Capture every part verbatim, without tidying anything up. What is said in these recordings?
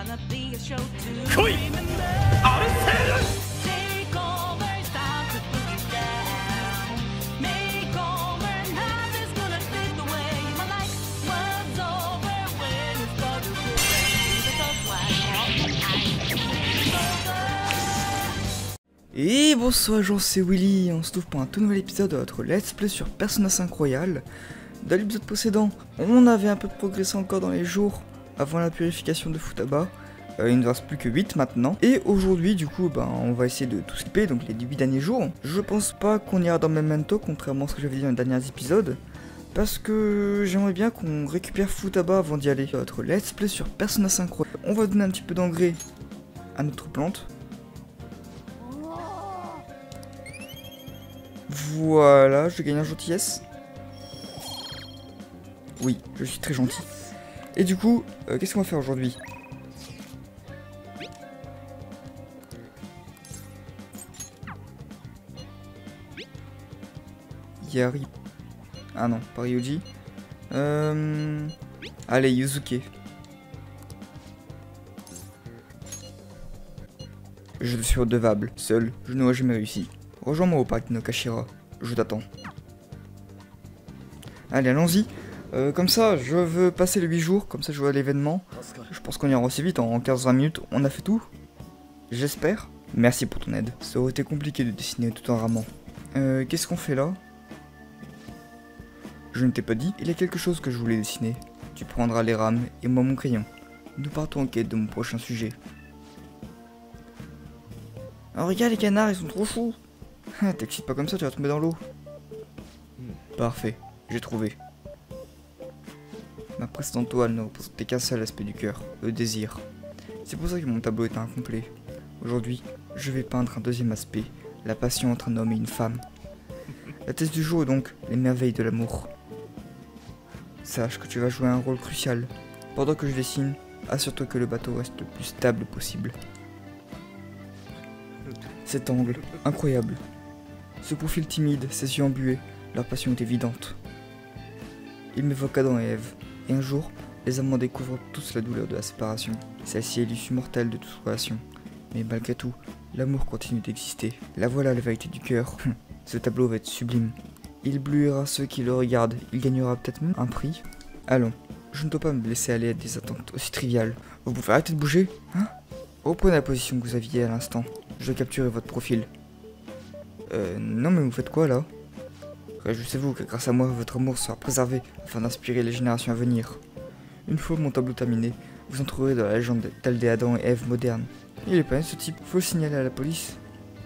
Et bonsoir gens, c'est Willy, on se trouve pour un tout nouvel épisode de notre Let's Play sur Persona cinq Royal. Dans l'épisode précédent, on avait un peu progressé encore dans les jours avant la purification de Futaba. Euh, il ne reste plus que huit maintenant. Et aujourd'hui, du coup, ben, on va essayer de tout skipper, donc les huit derniers jours. Je pense pas qu'on ira dans Memento, contrairement à ce que j'avais dit dans les derniers épisodes. Parce que j'aimerais bien qu'on récupère Futaba avant d'y aller. Notre Let's Play sur Persona cinq Royal. On va donner un petit peu d'engrais à notre plante. Voilà, je gagne en gentillesse. Oui, je suis très gentil. Et du coup, euh, qu'est-ce qu'on va faire aujourd'hui? Yari. Ah non, pas Ryuji. Euh... Allez, Yuzuke. Je suis redevable. Seul, je n'aurais jamais réussi. Rejoins-moi au parc Nokashira. Je t'attends. Allez, allons-y. Euh, comme ça, je veux passer les huit jours. Comme ça, je vois l'événement. Je pense qu'on ira aussi vite. En quinze vingt minutes, on a fait tout. J'espère. Merci pour ton aide. Ça aurait été compliqué de dessiner tout en ramant. Euh, qu'est-ce qu'on fait là? Je ne t'ai pas dit. Il y a quelque chose que je voulais dessiner. Tu prendras les rames et moi mon crayon. Nous partons en quête de mon prochain sujet. Oh, regarde les canards, ils sont trop choux. T'excites pas comme ça, tu vas tomber dans l'eau. Parfait, j'ai trouvé. Ma précédente toile ne représentait qu'un seul aspect du cœur, le désir. C'est pour ça que mon tableau est incomplet. Aujourd'hui, je vais peindre un deuxième aspect, la passion entre un homme et une femme. La thèse du jour est donc les merveilles de l'amour. Sache que tu vas jouer un rôle crucial. Pendant que je dessine, assure-toi que le bateau reste le plus stable possible. Cet angle, incroyable. Ce profil timide, ses yeux embués, leur passion est évidente. Il m'évoque Adam et Ève, et un jour, les amants découvrent tous la douleur de la séparation. Celle-ci est l'issue mortelle de toute relation. Mais malgré tout, l'amour continue d'exister. La voilà la vérité du cœur. Ce tableau va être sublime. Il éblouira ceux qui le regardent, il gagnera peut-être même un prix. Allons, je ne dois pas me laisser aller à des attentes aussi triviales. Vous pouvez arrêter de bouger, hein? Reprenez la position que vous aviez à l'instant. Je vais capturer votre profil. Euh, non mais vous faites quoi là? Réjouissez-vous que grâce à moi, votre amour sera préservé afin d'inspirer les générations à venir. Une fois mon tableau terminé, vous entrerez dans la légende telle des Adam et Ève modernes. Il est pas ce type, faut le signaler à la police.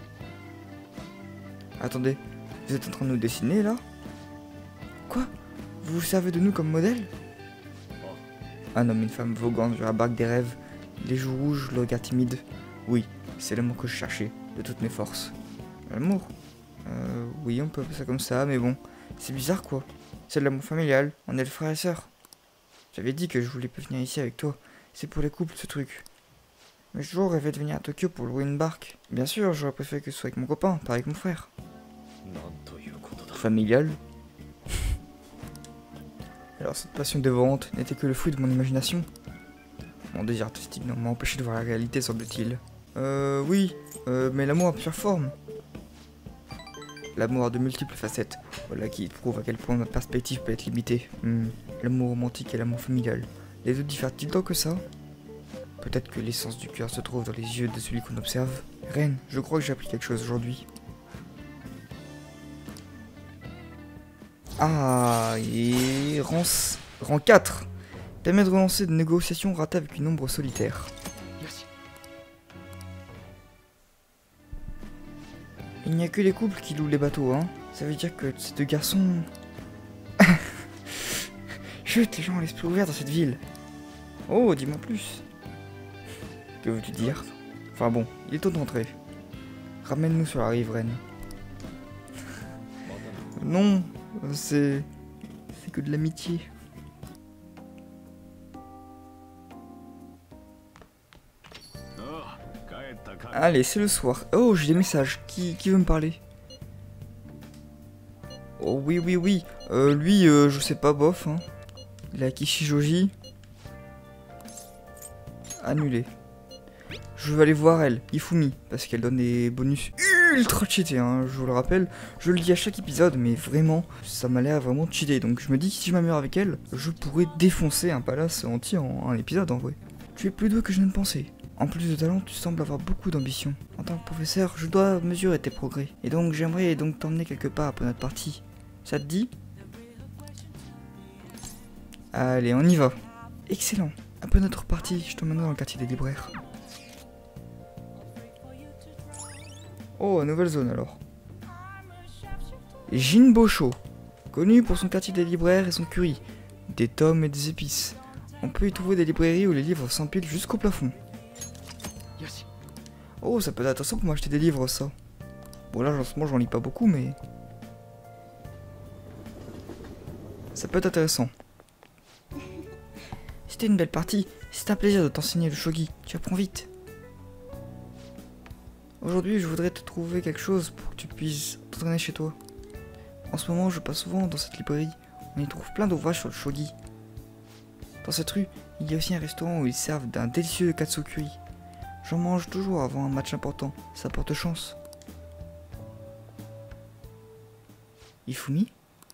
Attendez, vous êtes en train de nous dessiner là? Quoi? Vous vous servez de nous comme modèle? Un homme et une femme voguant sur la barque des rêves, les joues rouges, le regard timide. Oui, c'est l'amour que je cherchais, de toutes mes forces. L'amour? Euh, oui, on peut appeler ça comme ça, mais bon, c'est bizarre quoi. C'est de l'amour familial, on est le frère et sœur. J'avais dit que je voulais pas venir ici avec toi, c'est pour les couples ce truc. Mais j'ai toujours rêvé de venir à Tokyo pour louer une barque. Bien sûr, j'aurais préféré que ce soit avec mon copain, pas avec mon frère. Familial? Alors cette passion dévorante n'était que le fruit de mon imagination. Mon désir artistique m'a empêché de voir la réalité, semble-t-il. Euh, oui, euh, mais l'amour a plusieurs formes. L'amour a de multiples facettes, voilà qui prouve à quel point ma perspective peut être limitée. Hmm. L'amour romantique et l'amour familial, les deux diffèrent-ils tant que ça? Peut-être que l'essence du cœur se trouve dans les yeux de celui qu'on observe. Reine, je crois que j'ai appris quelque chose aujourd'hui. Ah, et rang, rang quatre permet de relancer des négociations ratées avec une ombre solitaire. Il n'y a que les couples qui louent les bateaux, hein. Ça veut dire que ces deux garçons... Chut, les gens ont l'esprit ouvert dans cette ville. Oh, dis-moi plus. Que veux-tu dire? Enfin bon, il est temps d'entrer. Ramène-nous sur la rive, reine. Non, c'est... c'est que de l'amitié. Allez, c'est le soir. Oh, j'ai des messages. Qui, qui veut me parler? Oh oui, oui, oui. Euh, lui, euh, je sais pas, bof. Hein. Il a Kishijoji. Annulé. Je vais aller voir elle, Ifumi, parce qu'elle donne des bonus ultra cheatés, hein, je vous le rappelle. Je le dis à chaque épisode, mais vraiment, ça m'a l'air vraiment cheaté. Donc je me dis que si je m'améliore avec elle, je pourrais défoncer un palace entier en un épisode en vrai. Tu es plus doué que je ne pensais. En plus de talent, tu sembles avoir beaucoup d'ambition. En tant que professeur, je dois mesurer tes progrès. Et donc j'aimerais donc t'emmener quelque part après notre partie. Ça te dit? Allez, on y va. Excellent. Après notre partie, je t'emmènerai dans le quartier des libraires. Oh, nouvelle zone alors. Jinbosho, connu pour son quartier des libraires et son curry, des tomes et des épices. On peut y trouver des librairies où les livres s'empilent jusqu'au plafond. Oh, ça peut être intéressant pour m'acheter des livres, ça. Bon, là, en ce moment, j'en lis pas beaucoup, mais... ça peut être intéressant. C'était une belle partie. C'est un plaisir de t'enseigner le shogi. Tu apprends vite. Aujourd'hui, je voudrais te trouver quelque chose pour que tu puisses t'entraîner chez toi. En ce moment, je passe souvent dans cette librairie. On y trouve plein d'ouvrages sur le shogi. Dans cette rue, il y a aussi un restaurant où ils servent d'un délicieux katsukuri. J'en mange toujours avant un match important. Ça porte chance. Ifumi?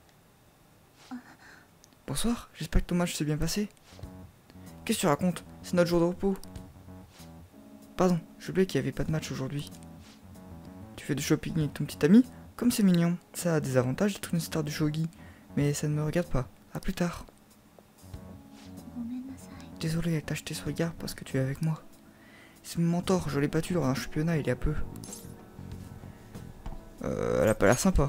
Bonsoir, j'espère que ton match s'est bien passé. Qu'est-ce que tu racontes? C'est notre jour de repos. Pardon, j'ai oublié qu'il n'y avait pas de match aujourd'hui. Tu fais du shopping avec ton petit ami? Comme c'est mignon. Ça a des avantages d'être une star du shogi, mais ça ne me regarde pas. A plus tard. Désolé, elle t'a acheté ce regard parce que tu es avec moi. C'est mon mentor, je l'ai battu lors d'un championnat il y a peu. Euh, elle a pas l'air sympa.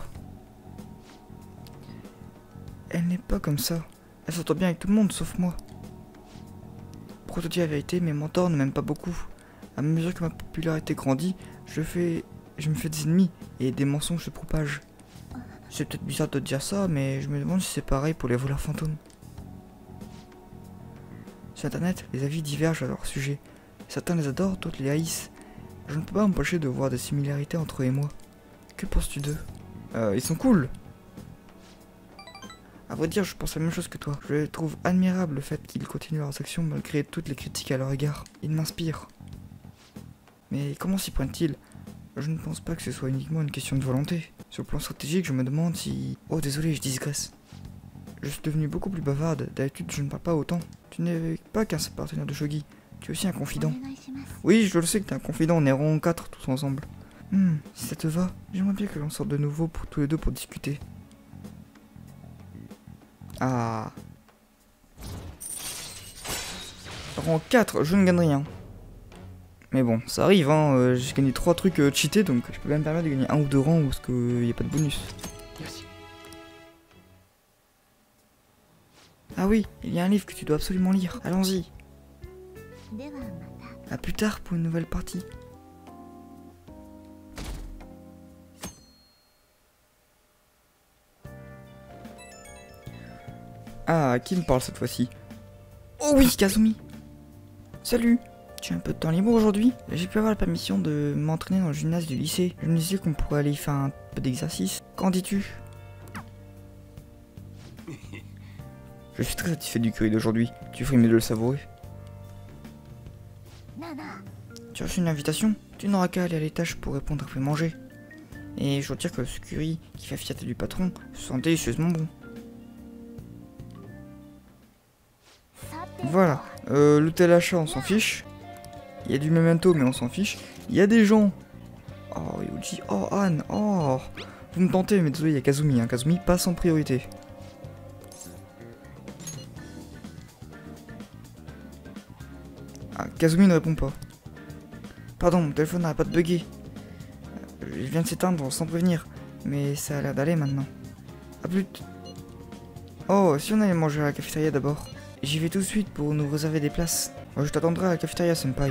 Elle n'est pas comme ça. Elle s'entend bien avec tout le monde, sauf moi. Pour te dire la vérité, mes mentors ne m'aiment pas beaucoup. À mesure que ma popularité grandit, je fais... je me fais des ennemis et des mensonges se propagent. C'est peut-être bizarre de te dire ça, mais je me demande si c'est pareil pour les voleurs fantômes. Sur internet, les avis divergent à leur sujet. Certains les adorent, d'autres les haïssent. Je ne peux pas m'empêcher de voir des similarités entre eux et moi. Que penses-tu d'eux? Euh, ils sont cool. À vrai dire, je pense la même chose que toi. Je trouve admirable le fait qu'ils continuent leurs actions malgré toutes les critiques à leur égard. Ils m'inspirent. Mais comment s'y prennent-ils? Je ne pense pas que ce soit uniquement une question de volonté. Sur le plan stratégique, je me demande si... Oh désolé, je digresse. Je suis devenu beaucoup plus bavarde. D'habitude, je ne parle pas autant. Tu n'es pas qu'un seul partenaire de shogi. Tu es aussi un confident. Oui, je le sais que t'es un confident, on est rond quatre tous ensemble. Hmm, si ça te va, j'aimerais bien que l'on sorte de nouveau pour tous les deux pour discuter. Ah. Rang quatre, je ne gagne rien. Mais bon, ça arrive, hein, euh, j'ai gagné trois trucs euh, cheatés, donc je peux même me permettre de gagner un ou deux rangs parce qu'il n'y a pas de bonus. Merci. Ah oui, il y a un livre que tu dois absolument lire, allons-y. A plus tard pour une nouvelle partie. Ah, qui me parle cette fois-ci? Oh oui, Kazumi. Salut. Tu as un peu de temps libre aujourd'hui? J'ai pu avoir la permission de m'entraîner dans le gymnase du lycée. Je me disais qu'on pourrait aller y faire un peu d'exercice. Qu'en dis-tu? Je suis très satisfait du curry d'aujourd'hui. Tu ferais mieux de le savourer. Tu as reçu une invitation? Tu n'auras qu'à aller à l'étage pour répondre après manger. Et je dois dire que ce curry qui fait fierté du patron se sent délicieusement bon. Voilà, euh, l'hôtel achat on s'en fiche. Il y a du memento mais on s'en fiche. Il y a des gens. Oh Yuji, oh Anne, oh. Vous me tentez mais désolé il y a Kazumi, hein. Kazumi passe en priorité. Ah, Kazumi ne répond pas. Pardon, mon téléphone n'arrête pas de bugger. Il vient de s'éteindre sans prévenir, mais ça a l'air d'aller maintenant. A plus. Oh, si on allait manger à la cafétéria d'abord. J'y vais tout de suite pour nous réserver des places. Je t'attendrai à la cafétéria, senpai.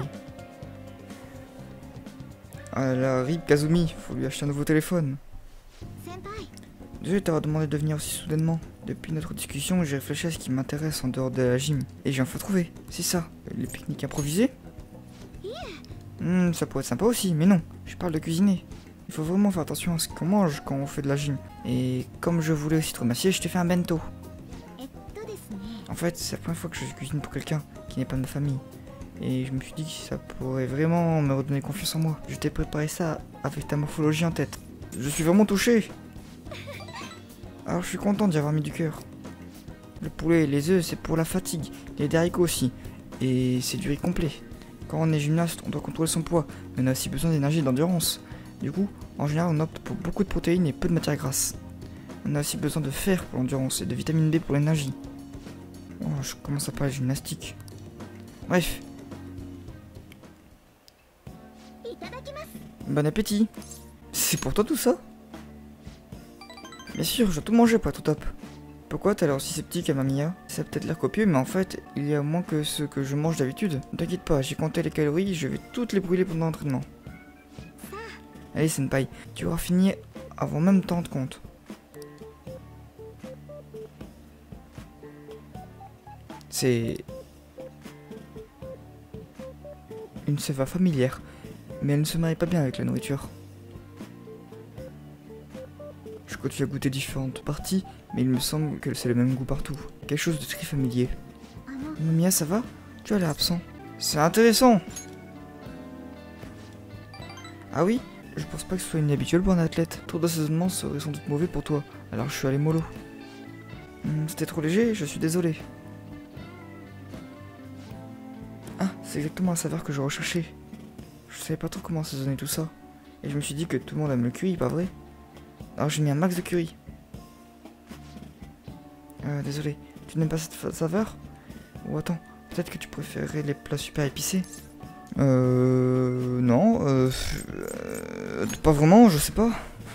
Ah la rip Kazumi, faut lui acheter un nouveau téléphone. Désolé de t'avoir demandé de venir aussi soudainement. Depuis notre discussion, j'ai réfléchi à ce qui m'intéresse en dehors de la gym. Et j'ai enfin trouvé, c'est ça, les pique-niques improvisés. Hmm, ça pourrait être sympa aussi, mais non, je parle de cuisiner. Il faut vraiment faire attention à ce qu'on mange quand on fait de la gym. Et comme je voulais aussi te remercier, je t'ai fait un bento. En fait, c'est la première fois que je cuisine pour quelqu'un qui n'est pas de ma famille. Et je me suis dit que ça pourrait vraiment me redonner confiance en moi. Je t'ai préparé ça avec ta morphologie en tête. Je suis vraiment touché. Alors je suis content d'y avoir mis du cœur. Le poulet, les œufs, c'est pour la fatigue. Les haricots aussi. Et c'est du riz complet. Quand on est gymnaste, on doit contrôler son poids. Mais on a aussi besoin d'énergie et d'endurance. Du coup, en général, on opte pour beaucoup de protéines et peu de matières grasses. On a aussi besoin de fer pour l'endurance et de vitamine B pour l'énergie. Oh, je commence à parler de gymnastique. Bref. Bon appétit. C'est pour toi tout ça? Bien sûr, je dois tout manger pour être au top. Pourquoi t'as l'air aussi sceptique à Mamia? Ça a peut-être l'air copieux, mais en fait, il y a moins que ce que je mange d'habitude. Ne t'inquiète pas, j'ai compté les calories, je vais toutes les brûler pendant l'entraînement. Allez, Senpai, tu auras fini avant même de t'en rendre compte. C'est une saveur familière, mais elle ne se marie pas bien avec la nourriture. Je continue à goûter différentes parties, mais il me semble que c'est le même goût partout. Quelque chose de très familier. Mamia, ça va? Tu as l'air absent. C'est intéressant! Ah oui? Je pense pas que ce soit inhabituel pour un athlète. Trop d'assaisonnement serait sans doute mauvais pour toi, alors je suis allé mollo. Hmm, C'était trop léger, je suis désolé. Ah, c'est exactement la saveur que je recherchais. Je savais pas trop comment assaisonner tout ça. Et je me suis dit que tout le monde aime le curry, pas vrai? Alors j'ai mis un max de curry. Euh, désolé. Tu n'aimes pas cette saveur? Ou attends, peut-être que tu préférerais les plats super épicés? Euh... Non, euh... euh pas vraiment, je sais pas.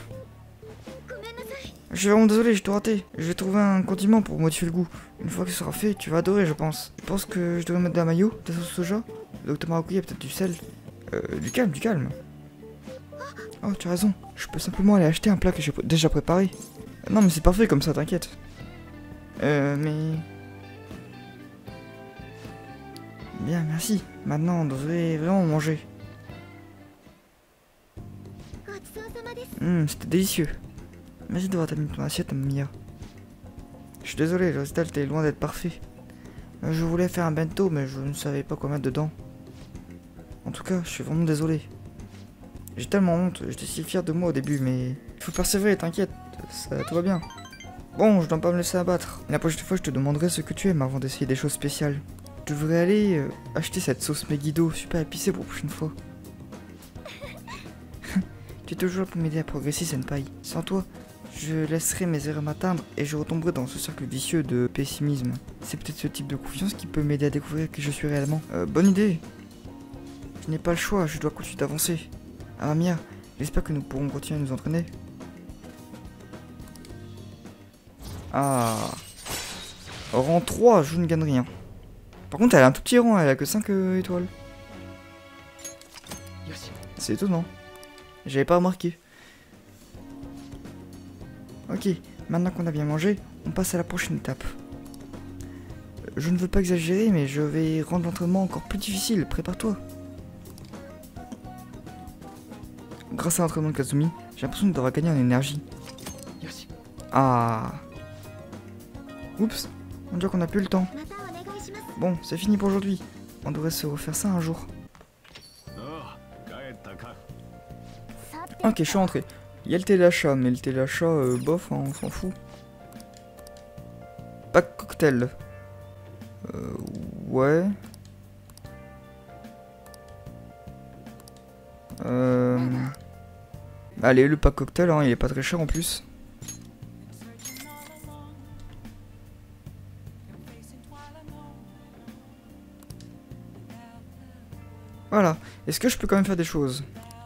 Je suis vraiment désolé, j'ai tout raté. Je vais trouver un condiment pour modifier le goût. Une fois que ce sera fait, tu vas adorer, je pense. Je pense que je devrais mettre de la mayo, de la sauce soja, de l'octomaracuya, peut-être du sel. Euh, du calme, du calme. Oh, tu as raison. Je peux simplement aller acheter un plat que j'ai déjà préparé. Non, mais c'est parfait comme ça, t'inquiète. Euh, mais... Bien, merci. Maintenant, on devrait vraiment manger. Hum, c'était délicieux. Merci d'avoir terminé ton assiette, Mia. Je suis désolé, le résultat était loin d'être parfait. Je voulais faire un bento, mais je ne savais pas quoi mettre dedans. En tout cas, je suis vraiment désolé. J'ai tellement honte, j'étais si fier de moi au début, mais... Il faut persévérer, t'inquiète, ça tout va bien. Bon, je dois pas me laisser abattre. La prochaine fois, je te demanderai ce que tu aimes avant d'essayer des choses spéciales. Tu devrais aller euh, acheter cette sauce Megiddo super épicée pour la prochaine fois. Tu es toujours là pour m'aider à progresser, Senpai. Sans toi, je laisserai mes erreurs m'atteindre et je retomberai dans ce cercle vicieux de pessimisme. C'est peut-être ce type de confiance qui peut m'aider à découvrir qui je suis réellement. Euh, bonne idée. Je n'ai pas le choix, je dois continuer d'avancer. Ah Mia, j'espère que nous pourrons continuer à nous entraîner. Ah. Rang trois, je ne gagne rien. Par contre, elle a un tout petit rang, elle a que cinq euh, étoiles. C'est étonnant. J'avais pas remarqué. Ok, maintenant qu'on a bien mangé, on passe à la prochaine étape. Je ne veux pas exagérer, mais je vais rendre l'entraînement encore plus difficile. Prépare-toi. Grâce à l'entraînement de Kazumi, j'ai l'impression d'avoir gagné en énergie. Ah. Oups, on dirait qu'on n'a plus le temps. Bon, c'est fini pour aujourd'hui. On devrait se refaire ça un jour. Ok, je suis rentré. Il y a le téléachat, mais le téléachat, euh, bof, hein, on s'en fout. Pack cocktail. Euh, ouais. Euh... Allez, le pack cocktail, hein, il est pas très cher en plus. Voilà. Est-ce que je peux quand même faire des choses?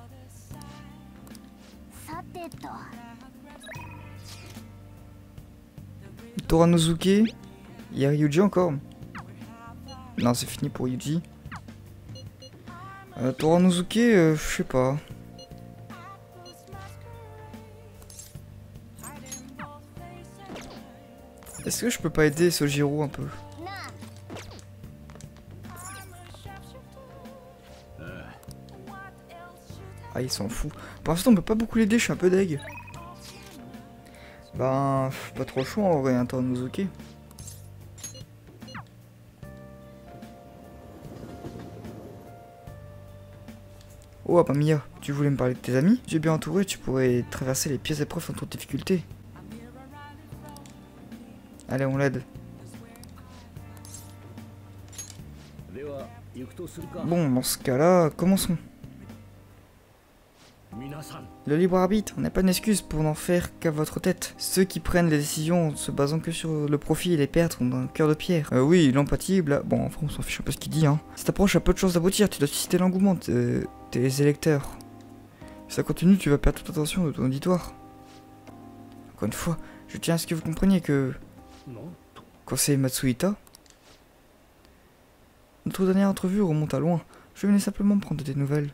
Toranosuke. Il y a Ryuji encore. Non, c'est fini pour Yuji. Euh, Toranosuke, euh, je sais pas. Est-ce que je peux pas aider Sojiro un peu? Ah, il s'en fout. Pour l'instant, on peut pas beaucoup l'aider, je suis un peu deg. Ben, pas trop le choix en vrai, un Toranosuke. Oh, Amamiya, tu voulais me parler de tes amis? Tu es bien entouré, tu pourrais traverser les pires épreuves sans trop de difficulté. Allez, on l'aide. Bon, dans ce cas-là, commençons. Le libre arbitre n'est pas une excuse pour n'en faire qu'à votre tête. Ceux qui prennent les décisions en se basant que sur le profit et les pertes ont un cœur de pierre. Euh, oui, l'empathie, bla... Bon, enfin, on s'en fiche un peu ce qu'il dit, hein. Cette approche a peu de chances d'aboutir, tu dois susciter l'engouement de tes électeurs. Si ça continue, tu vas perdre toute attention de ton auditoire. Encore une fois, je tiens à ce que vous compreniez que... Conseiller Matsuhita, notre dernière entrevue remonte à loin. Je venais simplement prendre des nouvelles.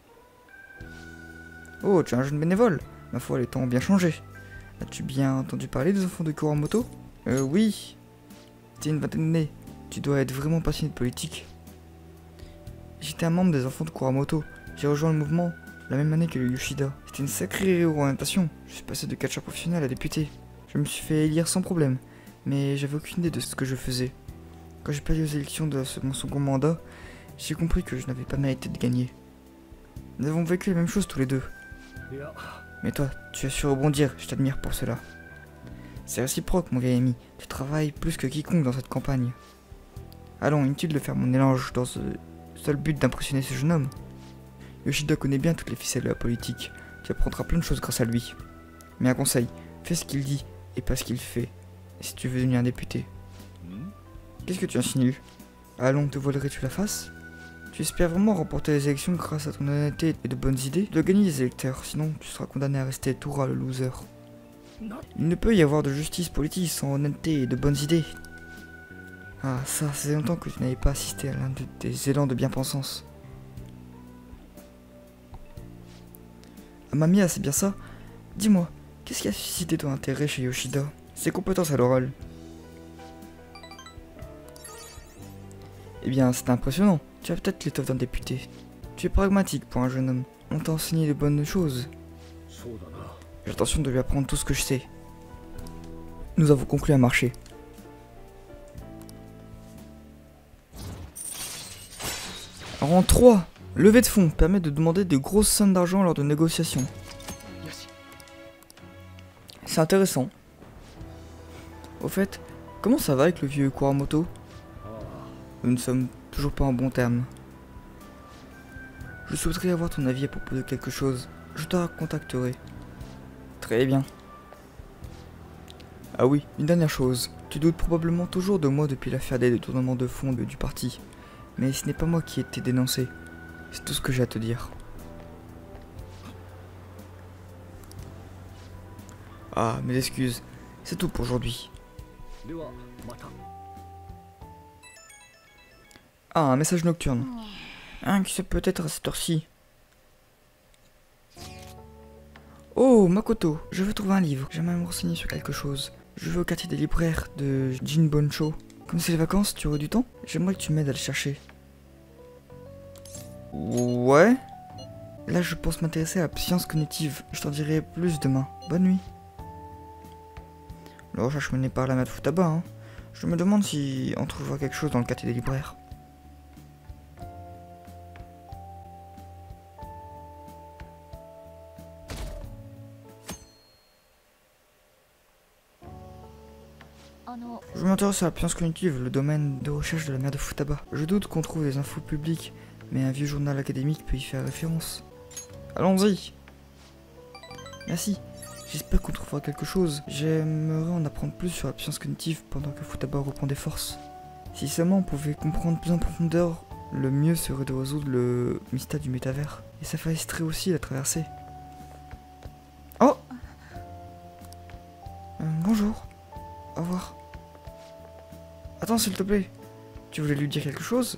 Oh, tu es un jeune bénévole. Ma foi, les temps ont bien changé. As-tu bien entendu parler des enfants de Kuramoto? Euh, oui. T'es une vingtaine d'années. Tu dois être vraiment passionné de politique. J'étais un membre des enfants de Kuramoto. J'ai rejoint le mouvement la même année que le Yoshida. C'était une sacrée réorientation. Je suis passé de catcheur professionnel à député. Je me suis fait élire sans problème. Mais j'avais aucune idée de ce que je faisais. Quand j'ai perdu aux élections de mon second mandat, j'ai compris que je n'avais pas mérité de gagner. Nous avons vécu la même chose tous les deux. Mais toi, tu as su rebondir, je t'admire pour cela. C'est réciproque, mon vieil ami. Tu travailles plus que quiconque dans cette campagne. Allons, inutile de faire mon élange dans ce seul but d'impressionner ce jeune homme. Yoshida connaît bien toutes les ficelles de la politique. Tu apprendras plein de choses grâce à lui. Mais un conseil, fais ce qu'il dit et pas ce qu'il fait. Si tu veux devenir député. Qu'est-ce que tu insinues? Allons, te voilerais-tu la face? Tu espères vraiment remporter les élections grâce à ton honnêteté et de bonnes idées? Tu dois gagner les électeurs, sinon tu seras condamné à rester tout ras le loser. Il ne peut y avoir de justice politique sans honnêteté et de bonnes idées. Ah, ça, c'est longtemps que tu n'avais pas assisté à l'un de tes élans de bien-pensance. Amamiya, c'est bien ça? Dis-moi, qu'est-ce qui a suscité ton intérêt chez Yoshida? Ses compétences à l'oral. Eh bien, c'est impressionnant. Tu as peut-être l'étoffe d'un député. Tu es pragmatique pour un jeune homme. On t'a enseigné les bonnes choses. J'ai l'intention de lui apprendre tout ce que je sais. Nous avons conclu un marché. Rang trois. Levée de fonds permet de demander de grosses sommes d'argent lors de négociations. C'est intéressant. Au fait, comment ça va avec le vieux Kuramoto? Nous ne sommes toujours pas en bon terme. Je souhaiterais avoir ton avis à propos de quelque chose. Je te contacterai. Très bien. Ah oui, une dernière chose. Tu doutes probablement toujours de moi depuis l'affaire des détournements de fonds du parti. Mais ce n'est pas moi qui ai été dénoncé. C'est tout ce que j'ai à te dire. Ah, mes excuses. C'est tout pour aujourd'hui. Ah, un message nocturne. Hein, qui c'est peut-être à cette heure-ci? Oh, Makoto, je veux trouver un livre. J'aimerais me renseigner sur quelque chose. Je vais au quartier des libraires de Jinbonsho. Comme c'est les vacances, tu aurais du temps? J'aimerais que tu m'aides à le chercher. Ouais. Là, je pense m'intéresser à la science cognitive. Je t'en dirai plus demain. Bonne nuit. La recherche menée par la Mad Futaba, hein. Je me demande si on trouvera quelque chose dans le quartier des libraires. Je m'intéresse à la science cognitive, le domaine de recherche de la mère de Futaba. Je doute qu'on trouve des infos publiques, mais un vieux journal académique peut y faire référence. Allons-y. Merci. J'espère qu'on trouvera quelque chose. J'aimerais en apprendre plus sur la science cognitive pendant que Futaba reprend des forces. Si seulement on pouvait comprendre plus en profondeur, le mieux serait de résoudre le mystère du métavers. Et ça faciliterait aussi la traversée. Oh euh, Bonjour. Au revoir. Attends, s'il te plaît. Tu voulais lui dire quelque chose?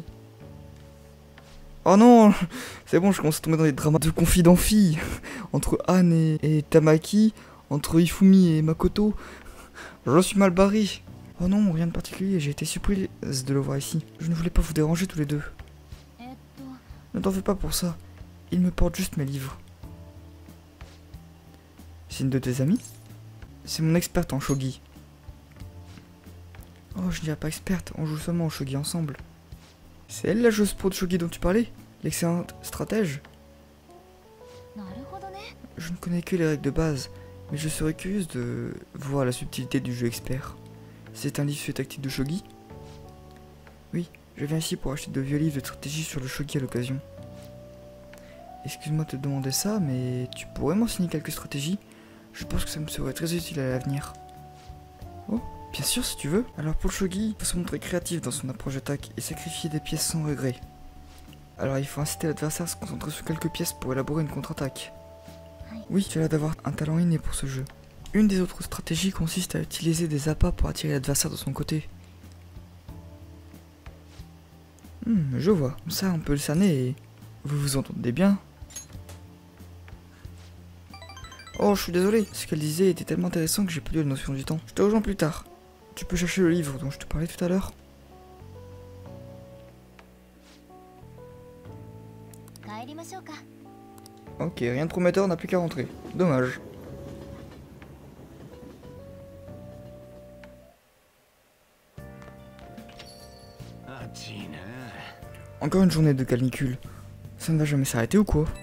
Oh non. C'est bon, je commence à tomber dans les dramas de confident filles. Entre Anne et, et Tamaki. Entre Ifumi et Makoto. Je suis mal barré. Oh non, rien de particulier. J'ai été surprise de le voir ici. Je ne voulais pas vous déranger tous les deux. Ne t'en fais pas pour ça. Il me porte juste mes livres. C'est une de tes amies? C'est mon experte en shogi. Oh, je dirais pas experte, on joue seulement au shogi ensemble. C'est elle la joueuse pro de shogi dont tu parlais? L'excellente stratège? Je ne connais que les règles de base, mais je serais curieuse de voir la subtilité du jeu expert. C'est un livre sur les tactiques de shogi? Oui, je viens ici pour acheter de vieux livres de stratégie sur le shogi à l'occasion. Excuse-moi de te demander ça, mais tu pourrais m'enseigner quelques stratégies? Je pense que ça me serait très utile à l'avenir. Oh, bien sûr si tu veux. Alors pour le shogi, il faut se montrer créatif dans son approche d'attaque et sacrifier des pièces sans regret. Alors il faut inciter l'adversaire à se concentrer sur quelques pièces pour élaborer une contre-attaque. Oui, tu as l'air d'avoir un talent inné pour ce jeu. Une des autres stratégies consiste à utiliser des appâts pour attirer l'adversaire de son côté. Hmm, je vois. Comme ça, on peut le cerner et... Vous vous entendez bien? Oh, je suis désolé. Ce qu'elle disait était tellement intéressant que j'ai perdu la notion du temps. Je te rejoins plus tard. Tu peux chercher le livre dont je te parlais tout à l'heure? Ok, rien de prometteur, on n'a plus qu'à rentrer. Dommage. Encore une journée de canicule. Ça ne va jamais s'arrêter ou quoi?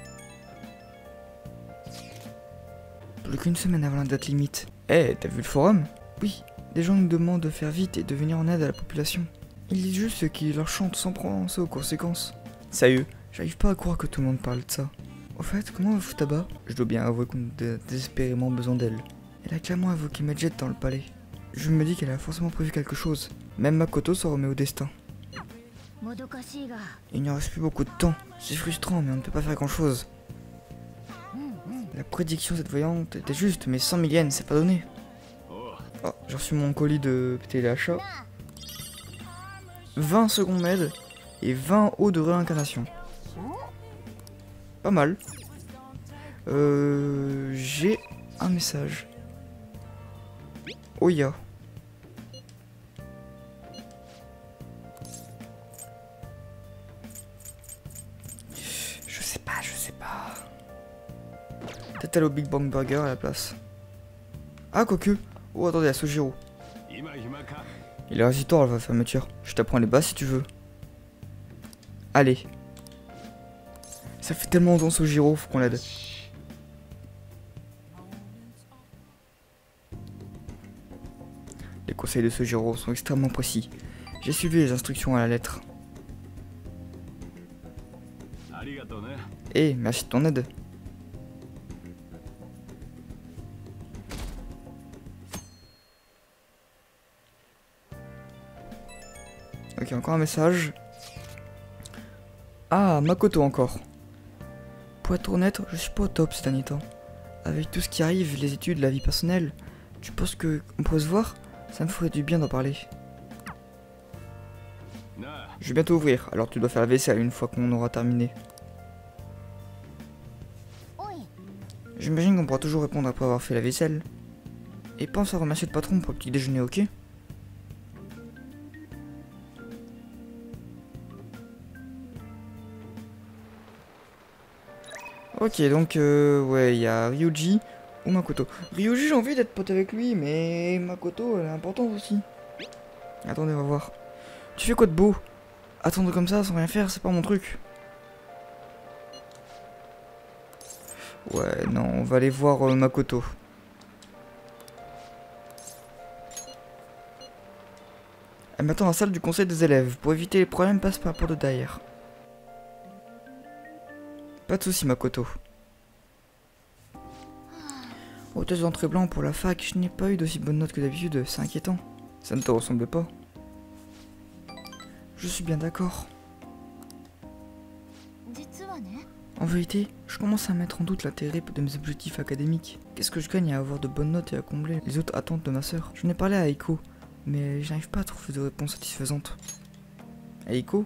Plus qu'une semaine avant la date limite. Eh, hey, t'as vu le forum? Oui, des gens nous demandent de faire vite et de venir en aide à la population. Ils disent juste ce qui leur chante sans penser aux conséquences. Sérieux, j'arrive pas à croire que tout le monde parle de ça. Au fait, comment va Futaba? Je dois bien avouer qu'on a désespérément besoin d'elle. Elle a clairement invoqué Medjet dans le palais. Je me dis qu'elle a forcément prévu quelque chose. Même Makoto s'en remet au destin. Il ne reste plus beaucoup de temps. C'est frustrant, mais on ne peut pas faire grand chose. La prédiction de cette voyante était juste, mais cent mille yens, c'est pas donné. Oh, j'ai reçu mon colis de téléachat. vingt secondes med et vingt hauts de réincarnation. Pas mal. Euh, j'ai un message. Oya. Je sais pas, je sais pas. Peut-être aller au Big Bang Burger à la place. Ah, quoique. Oh, attendez, à Sojiro. Il est récitant à la fermeture. Je t'apprends les bases si tu veux. Allez. Ça fait tellement longtemps Sojiro, faut qu'on l'aide. Les conseils de Sojiro sont extrêmement précis. J'ai suivi les instructions à la lettre. Eh, merci de ton aide. Ok, encore un message. Ah, Makoto encore. Pour être honnête, je suis pas au top ces derniers temps. Avec tout ce qui arrive, les études, la vie personnelle, tu penses que on pourrait se voir? Ça me ferait du bien d'en parler. Je vais bientôt ouvrir, alors tu dois faire la vaisselle une fois qu'on aura terminé. J'imagine qu'on pourra toujours répondre après avoir fait la vaisselle. Et pense à remercier le patron pour le petit déjeuner, ok? Ok, donc euh, ouais, il y a Ryuji ou Makoto. Ryuji, j'ai envie d'être pote avec lui, mais Makoto, elle est importante aussi. Attendez, on va voir. Tu fais quoi de beau? Attendre comme ça sans rien faire, c'est pas mon truc. Ouais, non, on va aller voir euh, Makoto. Elle m'attend dans la salle du conseil des élèves. Pour éviter les problèmes, passe par la porte de derrière. Pas de soucis, Makoto. Hôtesse d'entrée blanc pour la fac, je n'ai pas eu d'aussi bonnes notes que d'habitude, c'est inquiétant. Ça ne te ressemble pas. Je suis bien d'accord. En vérité, je commence à mettre en doute l'intérêt de mes objectifs académiques. Qu'est-ce que je gagne à avoir de bonnes notes et à combler les autres attentes de ma sœur? J'en ai parlé à Eiko, mais je n'arrive pas à trouver de réponse satisfaisante. Eiko?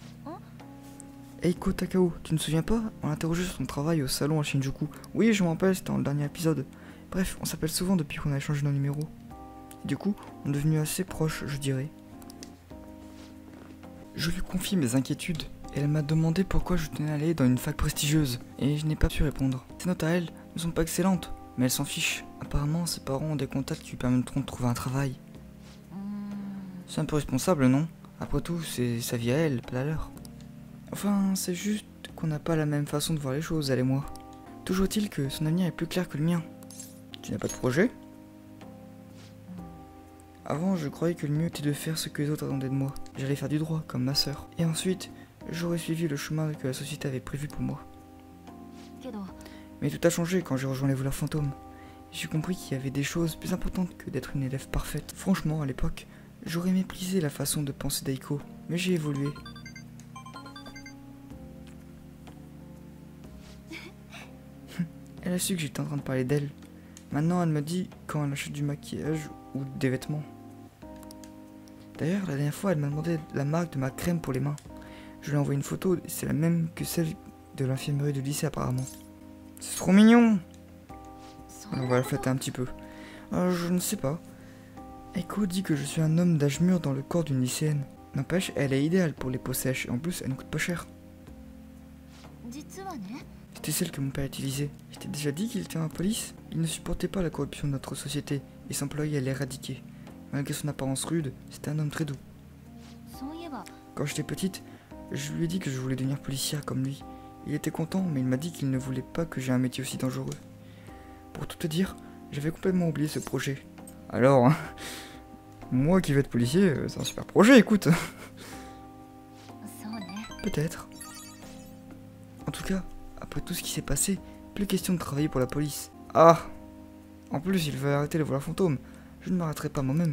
Eiko Takao, tu ne te souviens pas? On l'a interrogé sur son travail au salon à Shinjuku. Oui, je me rappelle, c'était dans le dernier épisode. Bref, on s'appelle souvent depuis qu'on a échangé nos numéros. Du coup, on est devenus assez proches, je dirais. Je lui confie mes inquiétudes. Et elle m'a demandé pourquoi je tenais à aller dans une fac prestigieuse, et je n'ai pas pu répondre. Ses notes à elle ne sont pas excellentes, mais elle s'en fiche. Apparemment, ses parents ont des contacts qui lui permettront de trouver un travail. C'est un peu responsable, non? Après tout, c'est sa vie à elle, pas la leur. Enfin, c'est juste qu'on n'a pas la même façon de voir les choses, elle et moi. Toujours est-il que son avenir est plus clair que le mien. Tu n'as pas de projet? Avant, je croyais que le mieux était de faire ce que les autres attendaient de moi. J'allais faire du droit, comme ma sœur. Et ensuite, j'aurais suivi le chemin que la société avait prévu pour moi. Mais tout a changé quand j'ai rejoint les voleurs fantômes. J'ai compris qu'il y avait des choses plus importantes que d'être une élève parfaite. Franchement, à l'époque, j'aurais méprisé la façon de penser d'Aiko, mais j'ai évolué. Elle a su que j'étais en train de parler d'elle. Maintenant, elle me dit quand elle achète du maquillage ou des vêtements. D'ailleurs, la dernière fois, elle m'a demandé la marque de ma crème pour les mains. Je lui ai envoyé une photo et c'est la même que celle de l'infirmerie du lycée apparemment. C'est trop mignon! On va la flatter un petit peu. Euh, je ne sais pas. Aiko dit que je suis un homme d'âge mûr dans le corps d'une lycéenne. N'empêche, elle est idéale pour les peaux sèches et en plus, elle ne coûte pas cher. C'était celle que mon père utilisait. Je t'ai déjà dit qu'il était dans la police. Il ne supportait pas la corruption de notre société et s'employait à l'éradiquer. Malgré son apparence rude, c'était un homme très doux. Quand j'étais petite, je lui ai dit que je voulais devenir policière comme lui. Il était content, mais il m'a dit qu'il ne voulait pas que j'aie un métier aussi dangereux. Pour tout te dire, j'avais complètement oublié ce projet. Alors, hein, moi qui vais être policier, c'est un super projet, écoute. Peut-être. En tout cas, après tout ce qui s'est passé, plus question de travailler pour la police. Ah! En plus, il veut arrêter les voleurs fantômes. Je ne m'arrêterai pas moi-même.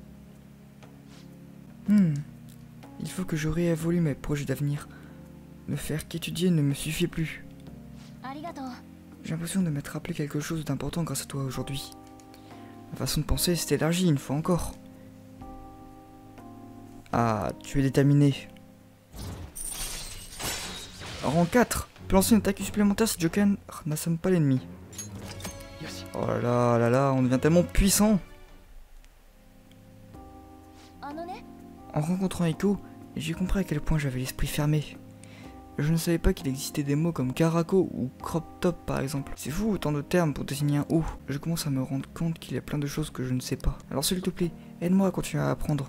Hmm. Il faut que je réévolue mes projets d'avenir. Ne faire qu'étudier ne me suffit plus. J'ai l'impression de m'être rappelé quelque chose d'important grâce à toi aujourd'hui. Ma façon de penser s'est élargie une fois encore. Ah, tu es déterminé. Rang quatre. Peut lancer une attaque supplémentaire si Jokan n'assomme pas l'ennemi. Oh là là là là, on devient tellement puissant. En rencontrant Aiko, j'ai compris à quel point j'avais l'esprit fermé. Je ne savais pas qu'il existait des mots comme Karako ou crop top par exemple. C'est fou autant de termes pour désigner un haut. Je commence à me rendre compte qu'il y a plein de choses que je ne sais pas. Alors s'il te plaît, aide-moi à continuer à apprendre.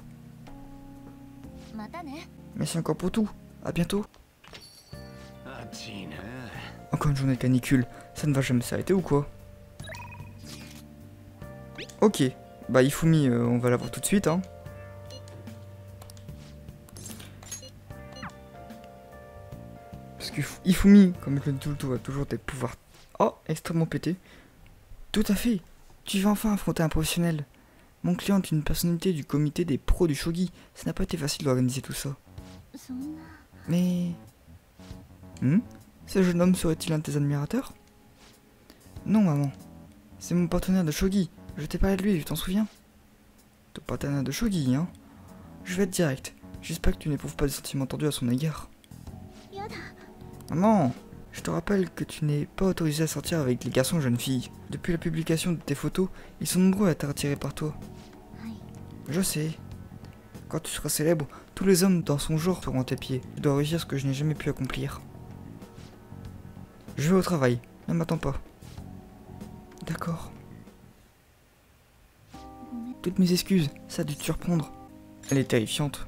Merci encore pour tout. À bientôt. Encore une journée de canicule. Ça ne va jamais s'arrêter ou quoi? Ok. Bah Ifumi, euh, on va la voir tout de suite hein. Parce que Ifumi, comme je le dis tout le temps, a toujours des pouvoirs oh, extrêmement pétés. Tout à fait. Tu vas enfin affronter un professionnel. Mon client est une personnalité du comité des pros du shogi. Ça n'a pas été facile d'organiser tout ça. Mais... Hmm? Ce jeune homme serait-il un de tes admirateurs? Non, maman. C'est mon partenaire de shogi. Je t'ai parlé de lui, tu t'en souviens? Ton partenaire de shogi, hein? Je vais être direct. J'espère que tu n'éprouves pas des sentiments tendus à son égard. Maman, je te rappelle que tu n'es pas autorisé à sortir avec les garçons et jeunes filles. Depuis la publication de tes photos, ils sont nombreux à être attirés par toi. Je sais. Quand tu seras célèbre, tous les hommes dans son genre seront à tes pieds. Tu dois réussir ce que je n'ai jamais pu accomplir. Je vais au travail, ne m'attends pas. D'accord. Toutes mes excuses, ça a dû te surprendre. Elle est terrifiante.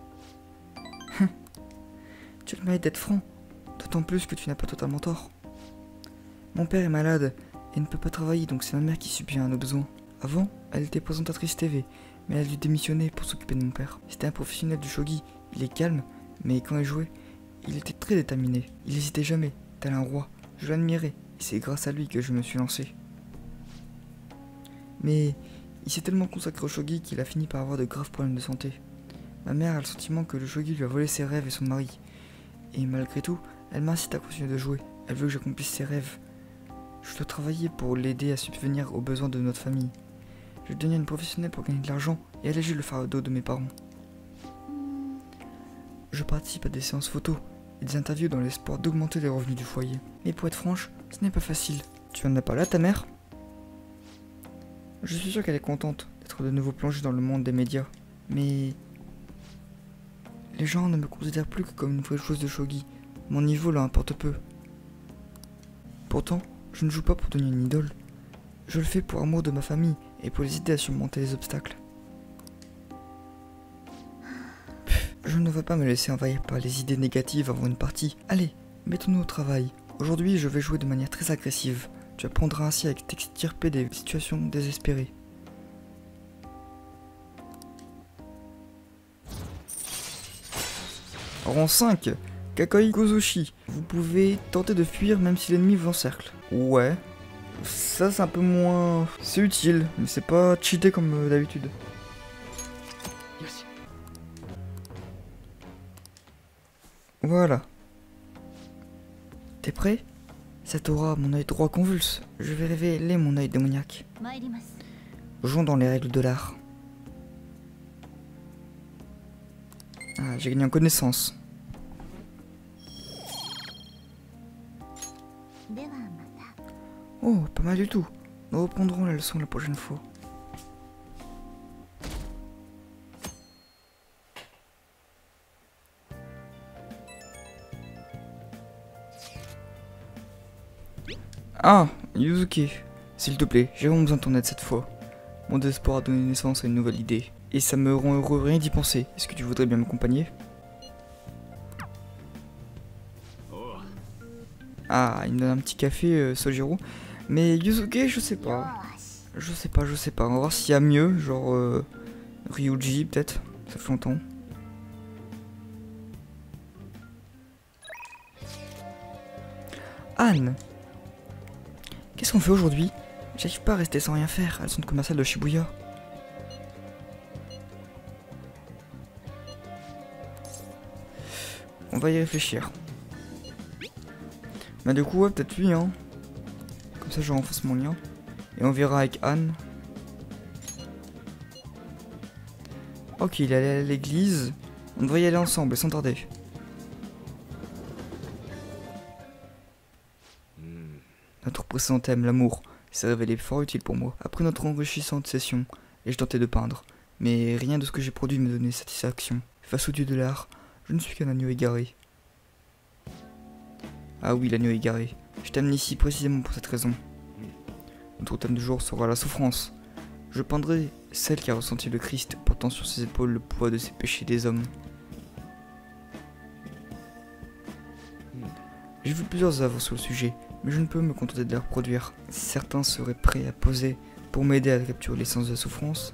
Tu le mérites d'être franc, d'autant plus que tu n'as pas totalement tort. Mon père est malade et ne peut pas travailler, donc c'est ma mère qui subit à nos besoins. Avant, elle était présentatrice T V, mais elle a dû démissionner pour s'occuper de mon père. C'était un professionnel du shogi, il est calme, mais quand il jouait, il était très déterminé. Il n'hésitait jamais, tel un roi. Je l'admirais, et c'est grâce à lui que je me suis lancé. Mais il s'est tellement consacré au shogi qu'il a fini par avoir de graves problèmes de santé. Ma mère a le sentiment que le shogi lui a volé ses rêves et son mari. Et malgré tout, elle m'incite à continuer de jouer. Elle veut que j'accomplisse ses rêves. Je dois travailler pour l'aider à subvenir aux besoins de notre famille. Je vais devenir une professionnelle pour gagner de l'argent et alléger le fardeau de mes parents. Je participe à des séances photos et des interviews dans l'espoir d'augmenter les revenus du foyer. Mais pour être franche, ce n'est pas facile. Tu en as parlé à ta mère? Je suis sûr qu'elle est contente d'être de nouveau plongée dans le monde des médias. Mais... les gens ne me considèrent plus que comme une vraie joueuse de shogi. Mon niveau leur importe peu. Pourtant, je ne joue pas pour devenir une idole. Je le fais pour amour de ma famille et pour les aider à surmonter les obstacles. Pff, je ne vais pas me laisser envahir par les idées négatives avant une partie. Allez, mettons-nous au travail. Aujourd'hui, je vais jouer de manière très agressive. Tu apprendras ainsi à t'extirper des situations désespérées. Rang cinq, Kakoi Kozushi. Vous pouvez tenter de fuir même si l'ennemi vous encercle. Ouais. Ça c'est un peu moins... C'est utile, mais c'est pas cheaté comme euh, d'habitude. Voilà. T'es prêt? Cette aura, mon œil droit convulse. Je vais révéler mon œil démoniaque. Jouons dans les règles de l'art. Ah, j'ai gagné en connaissance. Oh, pas mal du tout. Nous reprendrons la leçon la prochaine fois. Ah, Yuzuki, s'il te plaît, j'ai vraiment besoin de ton aide cette fois. Mon désespoir a donné naissance à une nouvelle idée. Et ça me rend heureux rien d'y penser. Est-ce que tu voudrais bien m'accompagner? Ah, il me donne un petit café, euh, Sojiro. Mais Yuzuki, je sais pas. Je sais pas, je sais pas. On va voir s'il y a mieux, genre euh, Ryuji peut-être. Ça fait longtemps. Anne, qu'est-ce qu'on fait aujourd'hui? J'arrive pas à rester sans rien faire à la zone commerciale de Shibuya. On va y réfléchir. Bah du coup, ouais, peut-être lui, hein. Comme ça, je renforce mon lien. Et on verra avec Anne. Ok, il est allé à l'église. On devrait y aller ensemble, sans tarder. Notre précédent thème, l'amour, s'est révélé fort utile pour moi. Après notre enrichissante session, et je tentais de peindre. Mais rien de ce que j'ai produit me donnait satisfaction. Face au dieu de l'art, je ne suis qu'un agneau égaré. Ah oui, l'agneau égaré. Je t'amène ici précisément pour cette raison. Notre thème du jour sera la souffrance. Je peindrai celle qui a ressenti le Christ portant sur ses épaules le poids de ses péchés des hommes. J'ai vu plusieurs œuvres sur le sujet, mais je ne peux me contenter de les reproduire. Certains seraient prêts à poser pour m'aider à capturer l'essence de la souffrance.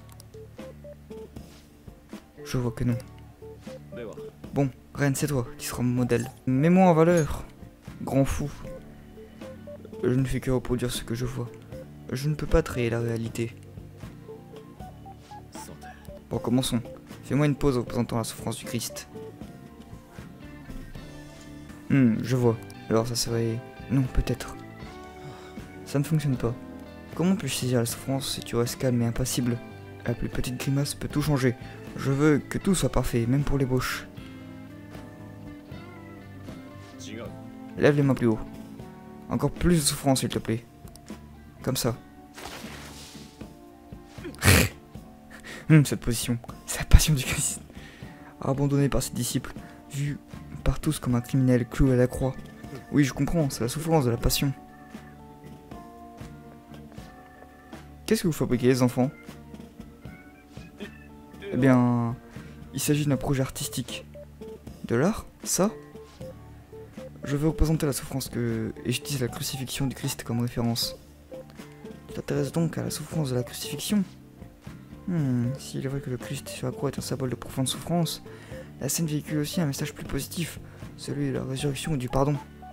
Je vois que non. Bon, Ren, c'est toi qui sera mon modèle. Mets-moi en valeur, grand fou. Je ne fais que reproduire ce que je vois. Je ne peux pas créer la réalité. Bon, commençons. Fais-moi une pause représentant la souffrance du Christ. Hmm, je vois. Alors ça serait... Non, peut-être. Ça ne fonctionne pas. Comment puis-je saisir la souffrance si tu restes calme et impassible? La plus petite grimace peut tout changer. Je veux que tout soit parfait, même pour l'ébauche. Lève les mains plus haut. Encore plus de souffrance, s'il te plaît. Comme ça. hum, cette position, c'est la passion du Christ. Abandonné par ses disciples, vu par tous comme un criminel cloué à la croix. Oui, je comprends, c'est la souffrance de la passion. Qu'est-ce que vous fabriquez, les enfants? Eh bien, il s'agit d'un projet artistique. De l'art, ça? Je veux représenter la souffrance que... et j'utilise la crucifixion du Christ comme référence. Tu t'intéresses donc à la souffrance de la crucifixion? Hmm, s'il est vrai que le Christ sur la croix est un symbole de profonde souffrance, la scène véhicule aussi un message plus positif, celui de la résurrection et du pardon.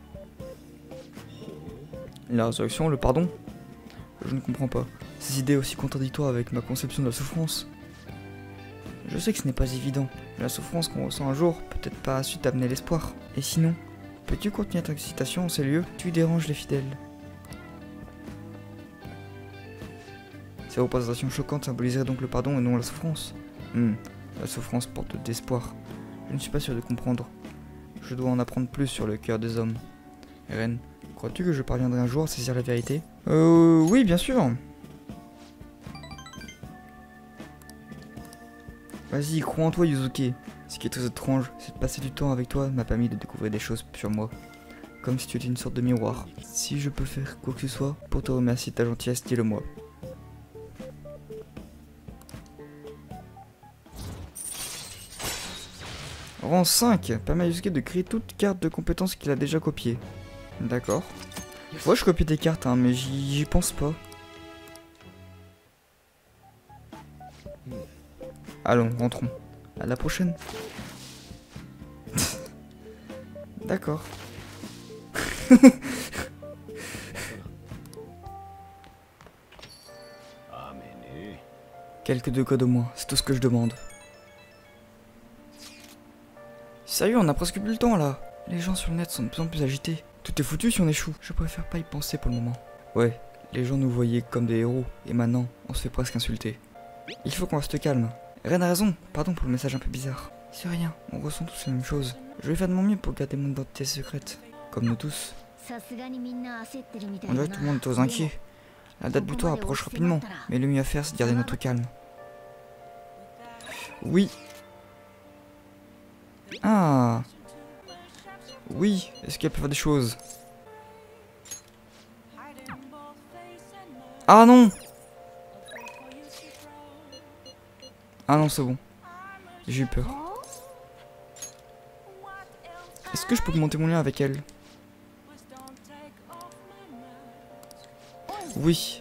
La résurrection, le pardon? Je ne comprends pas. Ces idées aussi contradictoires avec ma conception de la souffrance. Je sais que ce n'est pas évident, mais la souffrance qu'on ressent un jour peut peut-être pas suite amener l'espoir. Et sinon, peux-tu continuer ta citation en ces lieux? Tu déranges les fidèles. Ces représentations choquantes symboliseraient donc le pardon et non la souffrance. Hmm, la souffrance porte d'espoir. Je ne suis pas sûr de comprendre. Je dois en apprendre plus sur le cœur des hommes. Eren, crois-tu que je parviendrai un jour à saisir la vérité? Euh, oui, bien sûr. Vas-y, crois en toi, Yuzuki. Ce qui est très étrange, c'est de passer du temps avec toi m'a permis de découvrir des choses sur moi. Comme si tu étais une sorte de miroir. Si je peux faire quoi que ce soit pour te remercier de ta gentillesse, dis-le-moi. Rang cinq, permet à Yusuke de créer toute carte de compétences qu'il a déjà copiée. D'accord. Ouais, je copie des cartes, hein, mais j'y pense pas. Allons, rentrons. À la prochaine. D'accord. Quelques deux codes au moins, c'est tout ce que je demande. Sérieux, on a presque plus le temps là. Les gens sur le net sont de plus en plus agités. Tout est foutu si on échoue. Je préfère pas y penser pour le moment. Ouais, les gens nous voyaient comme des héros, et maintenant, on se fait presque insulter. Il faut qu'on reste calme. Ren a raison, pardon pour le message un peu bizarre. C'est rien, on ressent tous la même chose. Je vais faire de mon mieux pour garder mon identité secrète, comme nous tous. On dirait que tout le monde est aux inquiets. La date butoir approche rapidement, mais le mieux à faire c'est de garder notre calme. Oui. Ah. Oui, est-ce qu'elle peut faire des choses? Ah non. Ah non, c'est bon. J'ai eu peur. Est-ce que je peux augmenter mon lien avec elle? Oui.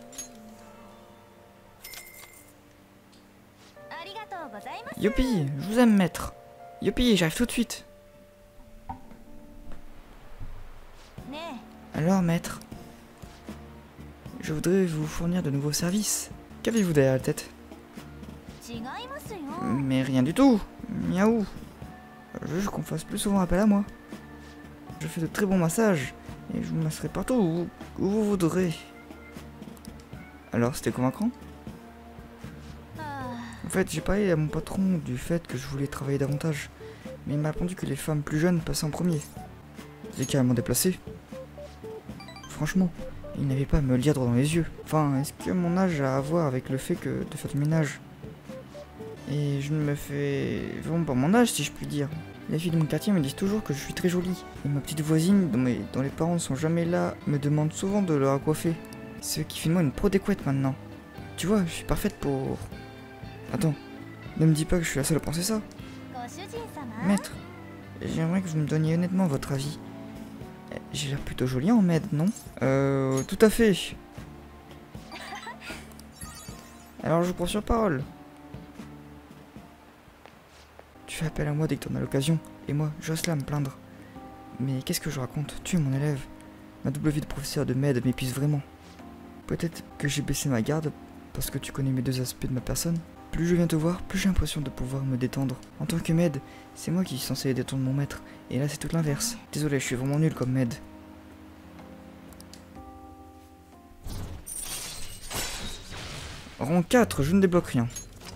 Youpi, je vous aime, maître. Youpi, j'arrive tout de suite. Alors, maître, je voudrais vous fournir de nouveaux services. Qu'avez-vous derrière la tête? Mais rien du tout. Miaou. Je veux qu'on fasse plus souvent appel à moi. Je fais de très bons massages et je vous masserai partout où, où vous voudrez. Alors, c'était convaincant? En fait, j'ai parlé à mon patron du fait que je voulais travailler davantage, mais il m'a répondu que les femmes plus jeunes passaient en premier. J'ai carrément déplacé. Franchement, il n'avait pas à me le dire droit dans les yeux. Enfin, est-ce que mon âge a à voir avec le fait que de faire du ménage? Et je ne me fais vraiment pas mon âge, si je puis dire. Les filles de mon quartier me disent toujours que je suis très jolie. Et ma petite voisine, dont, mes, dont les parents ne sont jamais là, me demande souvent de leur coiffer. Ce qui fait de moi une pro des couettes maintenant. Tu vois, je suis parfaite pour... Attends, ne me dis pas que je suis la seule à penser ça. Maître, j'aimerais que vous me donniez honnêtement votre avis. J'ai l'air plutôt jolie en med, non? Euh, tout à fait. Alors je vous prends sur parole. Tu fais appel à moi dès que t'en as l'occasion, et moi, je reste là à me plaindre. Mais qu'est-ce que je raconte? Tu es mon élève. Ma double vie de professeur de med m'épuise vraiment. Peut-être que j'ai baissé ma garde, parce que tu connais mes deux aspects de ma personne. Plus je viens te voir, plus j'ai l'impression de pouvoir me détendre. En tant que med, c'est moi qui suis censé détendre mon maître, et là c'est tout l'inverse. Désolé, je suis vraiment nul comme med. Rang quatre, je ne débloque rien.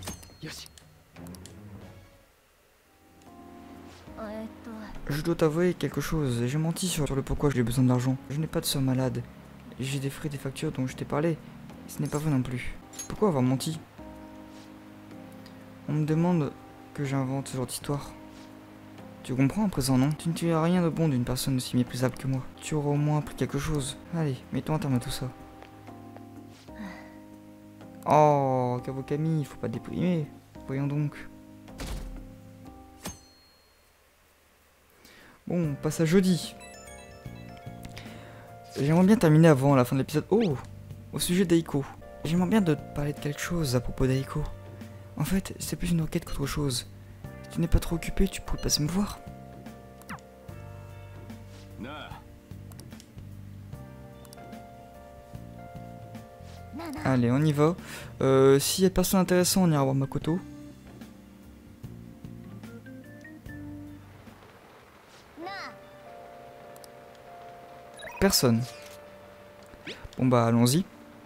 Je dois t'avouer quelque chose, j'ai menti sur le pourquoi j'ai besoin d'argent. Je n'ai pas de soeur malade. J'ai des frais et des factures dont je t'ai parlé. Ce n'est pas vrai non plus. Pourquoi avoir menti? On me demande que j'invente ce genre d'histoire. Tu comprends à présent, non? Tu ne tires rien de bon d'une personne aussi méprisable que moi. Tu auras au moins appris quelque chose. Allez, mettons un terme à tout ça. Oh, Kawakami, il faut pas déprimer. Voyons donc. Bon, on passe à jeudi. J'aimerais bien terminer avant la fin de l'épisode. Oh, au sujet d'Aiko. J'aimerais bien te parler de quelque chose à propos d'Aiko. En fait, c'est plus une enquête qu'autre chose. Si tu n'es pas trop occupé, tu pourrais passer me voir. Allez, on y va. Euh, S'il y a personne intéressant, on ira voir Makoto. Personne. Bon bah, allons-y. De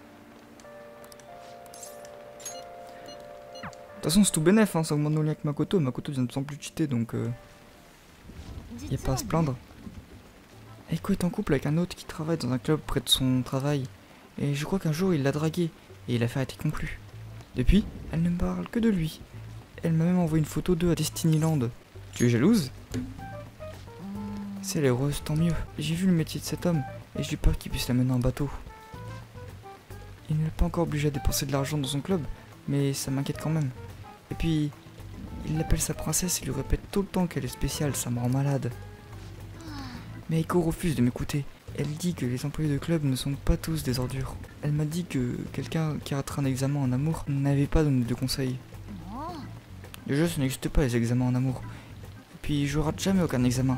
toute façon, c'est tout bénef, hein, ça augmente nos liens avec Makoto. Makoto vient de plus en plus cheater, donc... Euh, y a pas à se plaindre. Eiko est en couple avec un autre qui travaille dans un club près de son travail. Et je crois qu'un jour, il l'a draguée. Et l'affaire a été conclue. Depuis, elle ne me parle que de lui. Elle m'a même envoyé une photo d'eux à Destinyland. Tu es jalouse? Si elle est heureuse, tant mieux. J'ai vu le métier de cet homme, et j'ai peur qu'il puisse la mener en bateau. Il n'est pas encore obligé à dépenser de l'argent dans son club, mais ça m'inquiète quand même. Et puis, il l'appelle sa princesse et lui répète tout le temps qu'elle est spéciale, ça me rend malade. Mais Eiko refuse de m'écouter, Elle dit que les employés de club ne sont pas tous des ordures. Elle m'a dit que quelqu'un qui a raté un examen en amour n'avait pas donné de conseils. Déjà, ça n'existe pas les examens en amour. Et puis, je rate jamais aucun examen.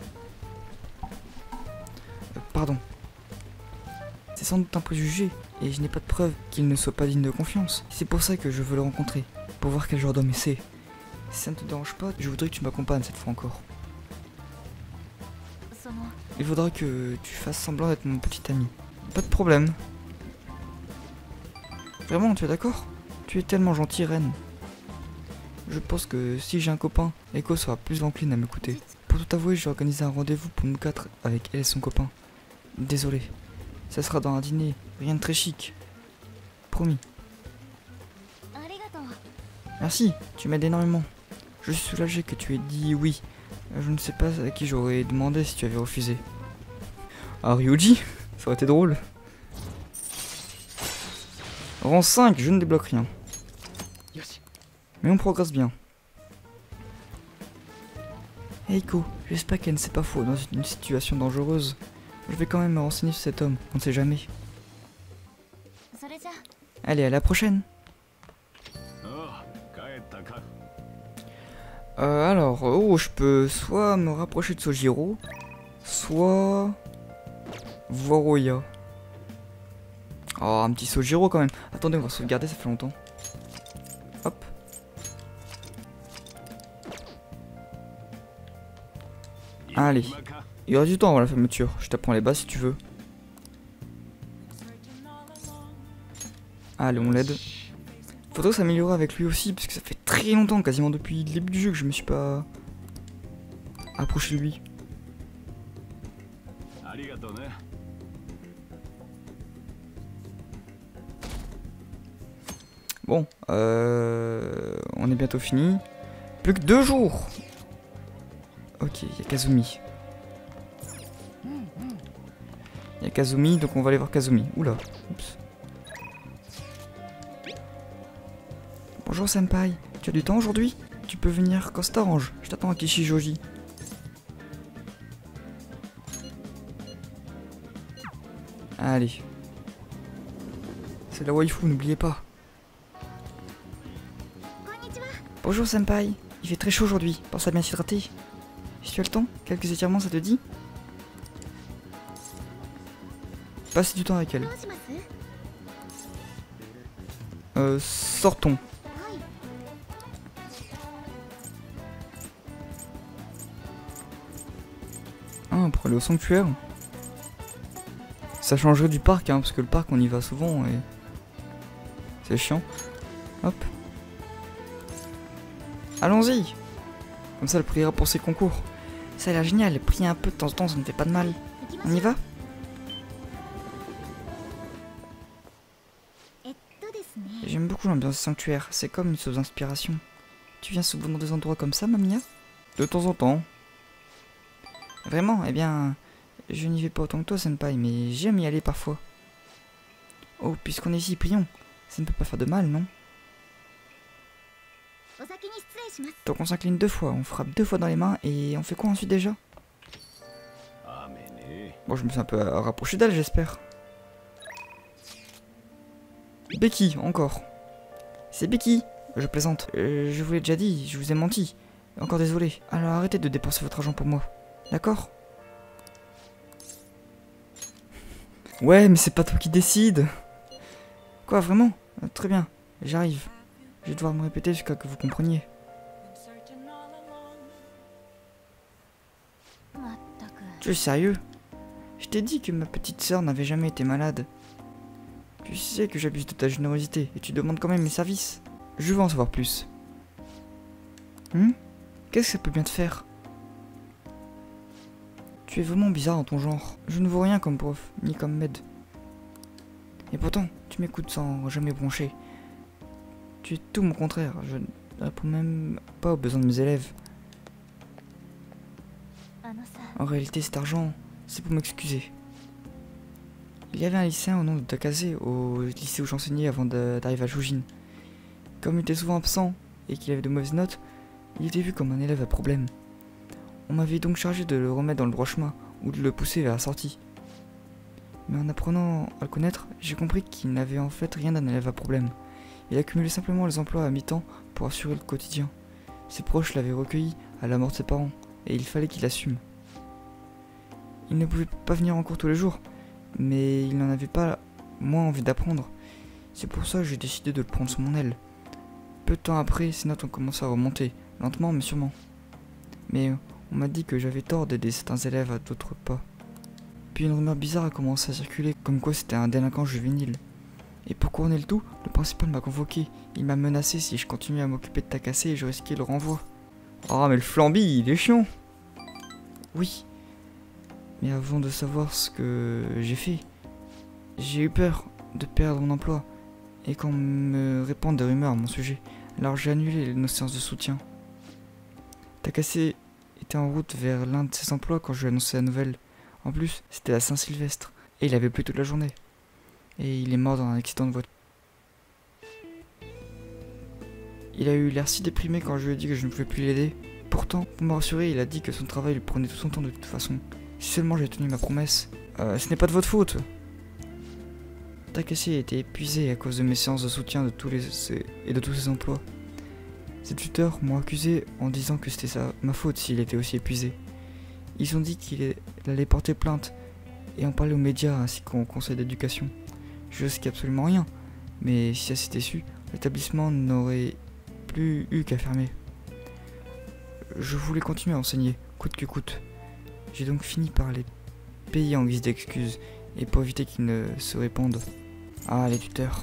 Euh, pardon. C'est sans doute un préjugé, et je n'ai pas de preuve qu'il ne soit pas digne de confiance. C'est pour ça que je veux le rencontrer, pour voir quel genre d'homme c'est. Si ça ne te dérange pas, je voudrais que tu m'accompagnes cette fois encore. Il faudra que tu fasses semblant d'être mon petit ami. Pas de problème. Vraiment, tu es d'accord? Tu es tellement gentil, Ren. Je pense que si j'ai un copain, Eiko sera plus encline à m'écouter. Pour tout avouer, j'ai organisé un rendez-vous pour nous quatre avec elle et son copain. Désolé. Ça sera dans un dîner, rien de très chic. Promis. Merci, tu m'aides énormément. Je suis soulagé que tu aies dit oui. Je ne sais pas à qui j'aurais demandé si tu avais refusé. Ah, Ryuji, ça aurait été drôle. Rang cinq, je ne débloque rien. Mais on progresse bien. Eiko, j'espère qu'elle ne s'est pas fouée dans une situation dangereuse. Je vais quand même me renseigner sur cet homme, on ne sait jamais. Allez, à la prochaine. Euh, alors, oh, je peux soit me rapprocher de Sojiro, soit voir Oya. Oh, un petit Sojiro quand même. Attendez, on va sauvegarder, ça fait longtemps. Hop. Allez. Il y aura du temps avant la fermeture. Je t'apprends les bases si tu veux. Allez, on l'aide. Faudrait s'améliorer avec lui aussi, parce que ça fait très longtemps, quasiment depuis le début du jeu, que je me suis pas approché de lui. Bon, euh, on est bientôt fini. Plus que deux jours. Ok, il y a Kazumi. Il y a Kazumi, donc on va aller voir Kazumi. Oula, oups. Bonjour Senpai, tu as du temps aujourd'hui? Tu peux venir quand ça t'arrange. Je t'attends à Kishijoji. Allez. C'est la waifu, n'oubliez pas. Bonjour Senpai, il fait très chaud aujourd'hui, pense à bien s'hydrater. Si tu as le temps, quelques étirements ça te dit? Passe du temps avec elle. Euh, sortons. Ah, pour aller au sanctuaire. Ça changerait du parc, hein, parce que le parc on y va souvent et... c'est chiant. Hop. Allons-y. Comme ça, elle priera pour ses concours. Ça a l'air génial, prier un peu de temps en temps, ça ne fait pas de mal. On y va? J'aime beaucoup l'ambiance du sanctuaire, c'est comme une source d'inspiration. Tu viens souvent dans des endroits comme ça, Mamiya? De temps en temps. Vraiment? Eh bien, je n'y vais pas autant que toi, Senpai, mais j'aime y aller parfois. Oh, puisqu'on est ici, prions. Ça ne peut pas faire de mal, non? Donc on s'incline deux fois, on frappe deux fois dans les mains et on fait quoi ensuite déjà? Bon, je me suis un peu rapproché d'elle, j'espère. Becky, encore. C'est Becky. Je plaisante. Euh, je vous l'ai déjà dit, je vous ai menti. Encore désolé. Alors arrêtez de dépenser votre argent pour moi. D'accord? Ouais, mais c'est pas toi qui décide. Quoi, vraiment? euh, Très bien, j'arrive. Je vais devoir me répéter jusqu'à que vous compreniez. Tu es sérieux? Je t'ai dit que ma petite sœur n'avait jamais été malade. Tu sais que j'abuse de ta générosité et tu demandes quand même mes services. Je veux en savoir plus. Hum? Qu'est-ce que ça peut bien te faire? Tu es vraiment bizarre dans ton genre. Je ne vaux rien comme prof, ni comme maîd. Et pourtant, tu m'écoutes sans jamais broncher. Tu es tout mon contraire. Je ne réponds même pas aux besoins de mes élèves. En réalité, cet argent, c'est pour m'excuser. Il y avait un lycéen au nom de Takase au lycée où j'enseignais avant d'arriver à Shujin. Comme il était souvent absent et qu'il avait de mauvaises notes, il était vu comme un élève à problème. On m'avait donc chargé de le remettre dans le droit chemin ou de le pousser vers la sortie. Mais en apprenant à le connaître, j'ai compris qu'il n'avait en fait rien d'un élève à problème. Il accumulait simplement les emplois à mi-temps pour assurer le quotidien. Ses proches l'avaient recueilli à la mort de ses parents, et il fallait qu'il assume. Il ne pouvait pas venir en cours tous les jours, mais il n'en avait pas moins envie d'apprendre. C'est pour ça que j'ai décidé de le prendre sous mon aile. Peu de temps après, ses notes ont commencé à remonter, lentement mais sûrement. Mais on m'a dit que j'avais tort d'aider certains élèves à d'autres pas. Puis une rumeur bizarre a commencé à circuler, comme quoi c'était un délinquant juvénile. Et pour couronner le tout, le principal m'a convoqué. Il m'a menacé si je continuais à m'occuper de Takase et je risquais le renvoi. Ah mais le flambi, il est chiant. Oui. Mais avant de savoir ce que j'ai fait, j'ai eu peur de perdre mon emploi. Et qu'on me répande des rumeurs à mon sujet, alors j'ai annulé nos séances de soutien. Takase était en route vers l'un de ses emplois quand je lui ai annoncé la nouvelle. En plus, c'était la Saint-Sylvestre, et il avait plu toute la journée. Et il est mort dans un accident de voiture. Il a eu l'air si déprimé quand je lui ai dit que je ne pouvais plus l'aider. Pourtant, pour me rassurer, il a dit que son travail lui prenait tout son temps de toute façon. Si seulement j'ai tenu ma promesse. Euh, ce n'est pas de votre faute. Takase était épuisé à cause de mes séances de soutien de tous les ses, et de tous ses emplois. Ses tuteurs m'ont accusé en disant que c'était sa, ma faute s'il était aussi épuisé. Ils ont dit qu'il allait porter plainte et en parler aux médias ainsi qu'au conseil d'éducation. Je risque absolument rien, mais si ça s'était su, l'établissement n'aurait plus eu qu'à fermer. Je voulais continuer à enseigner, coûte que coûte. J'ai donc fini par les payer en guise d'excuse et pour éviter qu'ils ne se répandent. Ah, les tuteurs.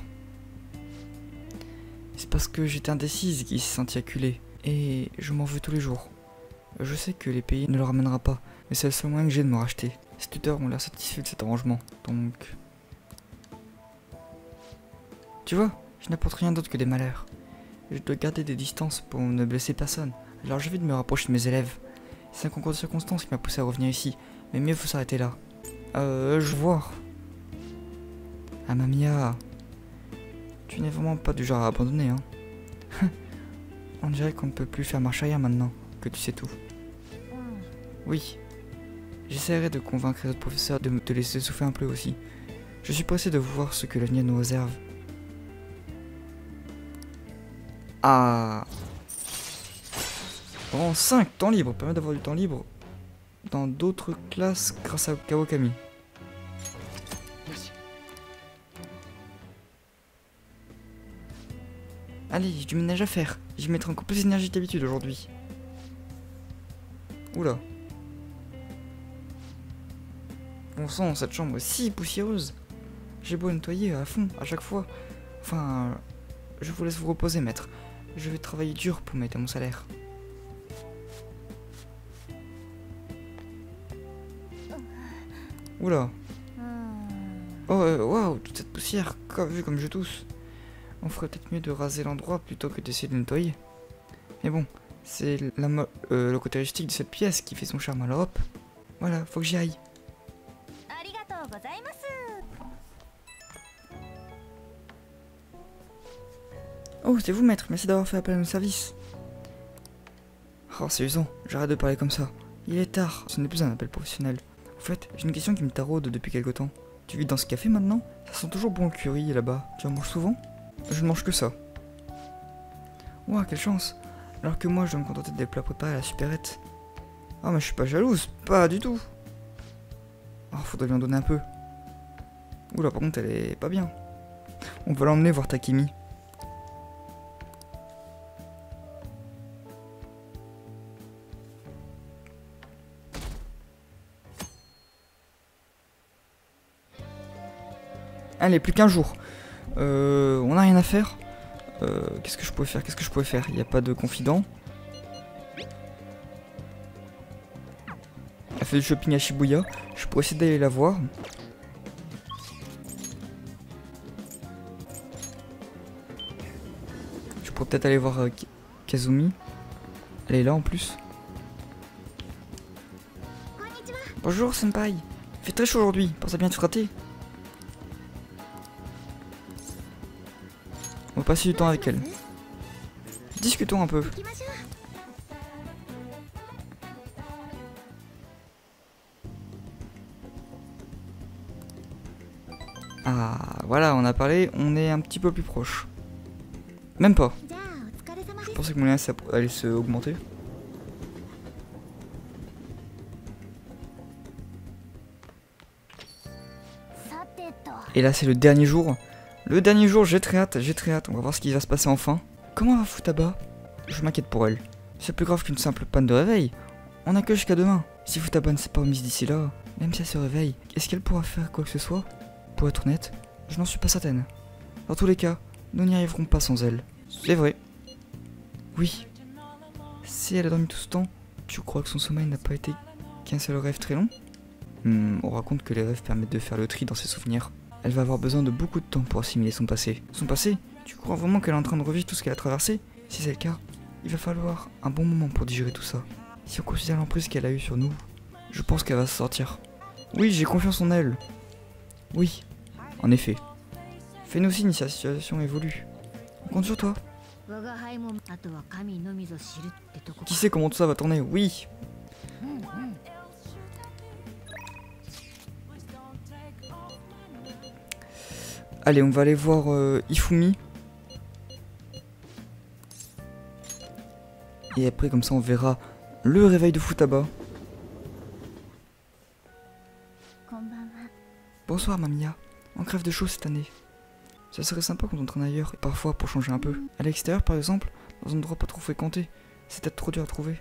C'est parce que j'étais indécise qu'il s'est senti acculé, et je m'en veux tous les jours. Je sais que les pays ne le ramènera pas, mais c'est le seul moyen que j'ai de me racheter. Ces tuteurs ont l'air satisfaits de cet arrangement, donc... Tu vois, je n'apporte rien d'autre que des malheurs. Je dois garder des distances pour ne blesser personne, alors j'ai envie de me rapprocher de mes élèves. C'est un concours de circonstances qui m'a poussé à revenir ici, mais mieux faut s'arrêter là. Euh, je vois. Ah Mamia, tu n'es vraiment pas du genre à abandonner, hein. On dirait qu'on ne peut plus faire marche arrière maintenant que tu sais tout. Oui, j'essaierai de convaincre les autres professeurs de me te laisser souffler un peu aussi. Je suis pressé de voir ce que l'avenir nous réserve. Ah. Rang cinq, temps libre, permet d'avoir du temps libre dans d'autres classes grâce à Kawakami. Allez, j'ai du ménage à faire. Je mettrai encore plus d'énergie que d'habitude aujourd'hui. Oula. Bon sang, cette chambre est si poussiéreuse. J'ai beau nettoyer à fond, à chaque fois. Enfin, je vous laisse vous reposer, maître. Je vais travailler dur pour m'aider à mon salaire. Oula. Oh, euh, waouh, toute cette poussière, comme, vu comme je tousse. On ferait peut-être mieux de raser l'endroit plutôt que d'essayer de nettoyer. Mais bon, c'est la euh, le côté rustique de cette pièce qui fait son charme, alors hop. Voilà, faut que j'y aille. Oh, c'est vous, maître, merci d'avoir fait appel à nos services. Oh, c'est usant, j'arrête de parler comme ça. Il est tard, ce n'est plus un appel professionnel. En fait, j'ai une question qui me taraude depuis quelque temps. Tu vis dans ce café maintenant? Ça sent toujours bon le curry là-bas. Tu en manges souvent? Je ne mange que ça. Ouah, quelle chance. Alors que moi, je dois me contenter des plats préparés à la supérette. Ah, mais je suis pas jalouse, pas du tout. Oh, faudrait lui en donner un peu. Oula, par contre, elle est pas bien. On va l'emmener voir Takemi. Allez, plus qu'un jour. Euh, on n'a rien à faire. Euh, Qu'est-ce que je pouvais faire Qu'est-ce que je pouvais faire Il n'y a pas de confident. Elle fait du shopping à Shibuya. Je pourrais essayer d'aller la voir. Je pourrais peut-être aller voir euh, Kazumi. Elle est là en plus. Bonjour senpai. Il fait très chaud aujourd'hui. Pense à bien te fratter. On va passer du temps avec elle. Discutons un peu. Ah, voilà, on a parlé, on est un petit peu plus proche. Même pas. Je pensais que mon lien allait se augmenter. Et là, c'est le dernier jour. Le dernier jour, j'ai très hâte, j'ai très hâte. On va voir ce qui va se passer enfin. Comment va Futaba? Je m'inquiète pour elle. C'est plus grave qu'une simple panne de réveil. On n'a que jusqu'à demain. Si Futaba ne s'est pas remise d'ici là, même si elle se réveille, est-ce qu'elle pourra faire quoi que ce soit? Pour être honnête, je n'en suis pas certaine. Dans tous les cas, nous n'y arriverons pas sans elle. C'est vrai. Oui. Si elle a dormi tout ce temps, tu crois que son sommeil n'a pas été qu'un seul rêve très long? hmm, On raconte que les rêves permettent de faire le tri dans ses souvenirs. Elle va avoir besoin de beaucoup de temps pour assimiler son passé. Son passé? Tu crois vraiment qu'elle est en train de revivre tout ce qu'elle a traversé? Si c'est le cas, il va falloir un bon moment pour digérer tout ça. Si on considère l'emprise qu'elle a eue sur nous, je pense qu'elle va se sortir. Oui, j'ai confiance en elle. Oui, en effet. Fais-nous signe si la situation évolue. On compte sur toi. Qui sait comment tout ça va tourner? Oui. Allez, on va aller voir euh, Ifumi. Et après, comme ça, on verra le réveil de Futaba. Bonsoir, Mamia. On crève de chaud cette année. Ça serait sympa qu'on entraîne ailleurs, et parfois pour changer un peu. À l'extérieur, par exemple, dans un endroit pas trop fréquenté. C'est peut-être trop dur à trouver.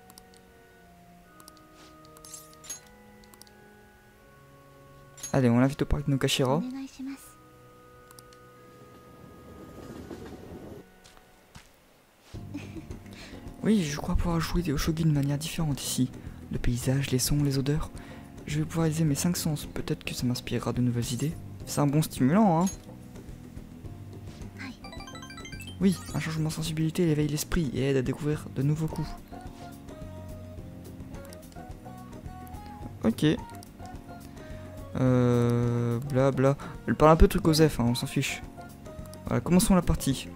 Allez, on l'invite au parc de Nokashira. Oui, je crois pouvoir jouer au shogi de manière différente ici. Le paysage, les sons, les odeurs. Je vais pouvoir utiliser mes cinq sens. Peut-être que ça m'inspirera de nouvelles idées. C'est un bon stimulant, hein. Oui, un changement de sensibilité éveille l'esprit et aide à découvrir de nouveaux coups. Ok. Euh... Bla bla. Elle parle un peu de truc aux F, hein, on s'en fiche. Voilà, commençons la partie.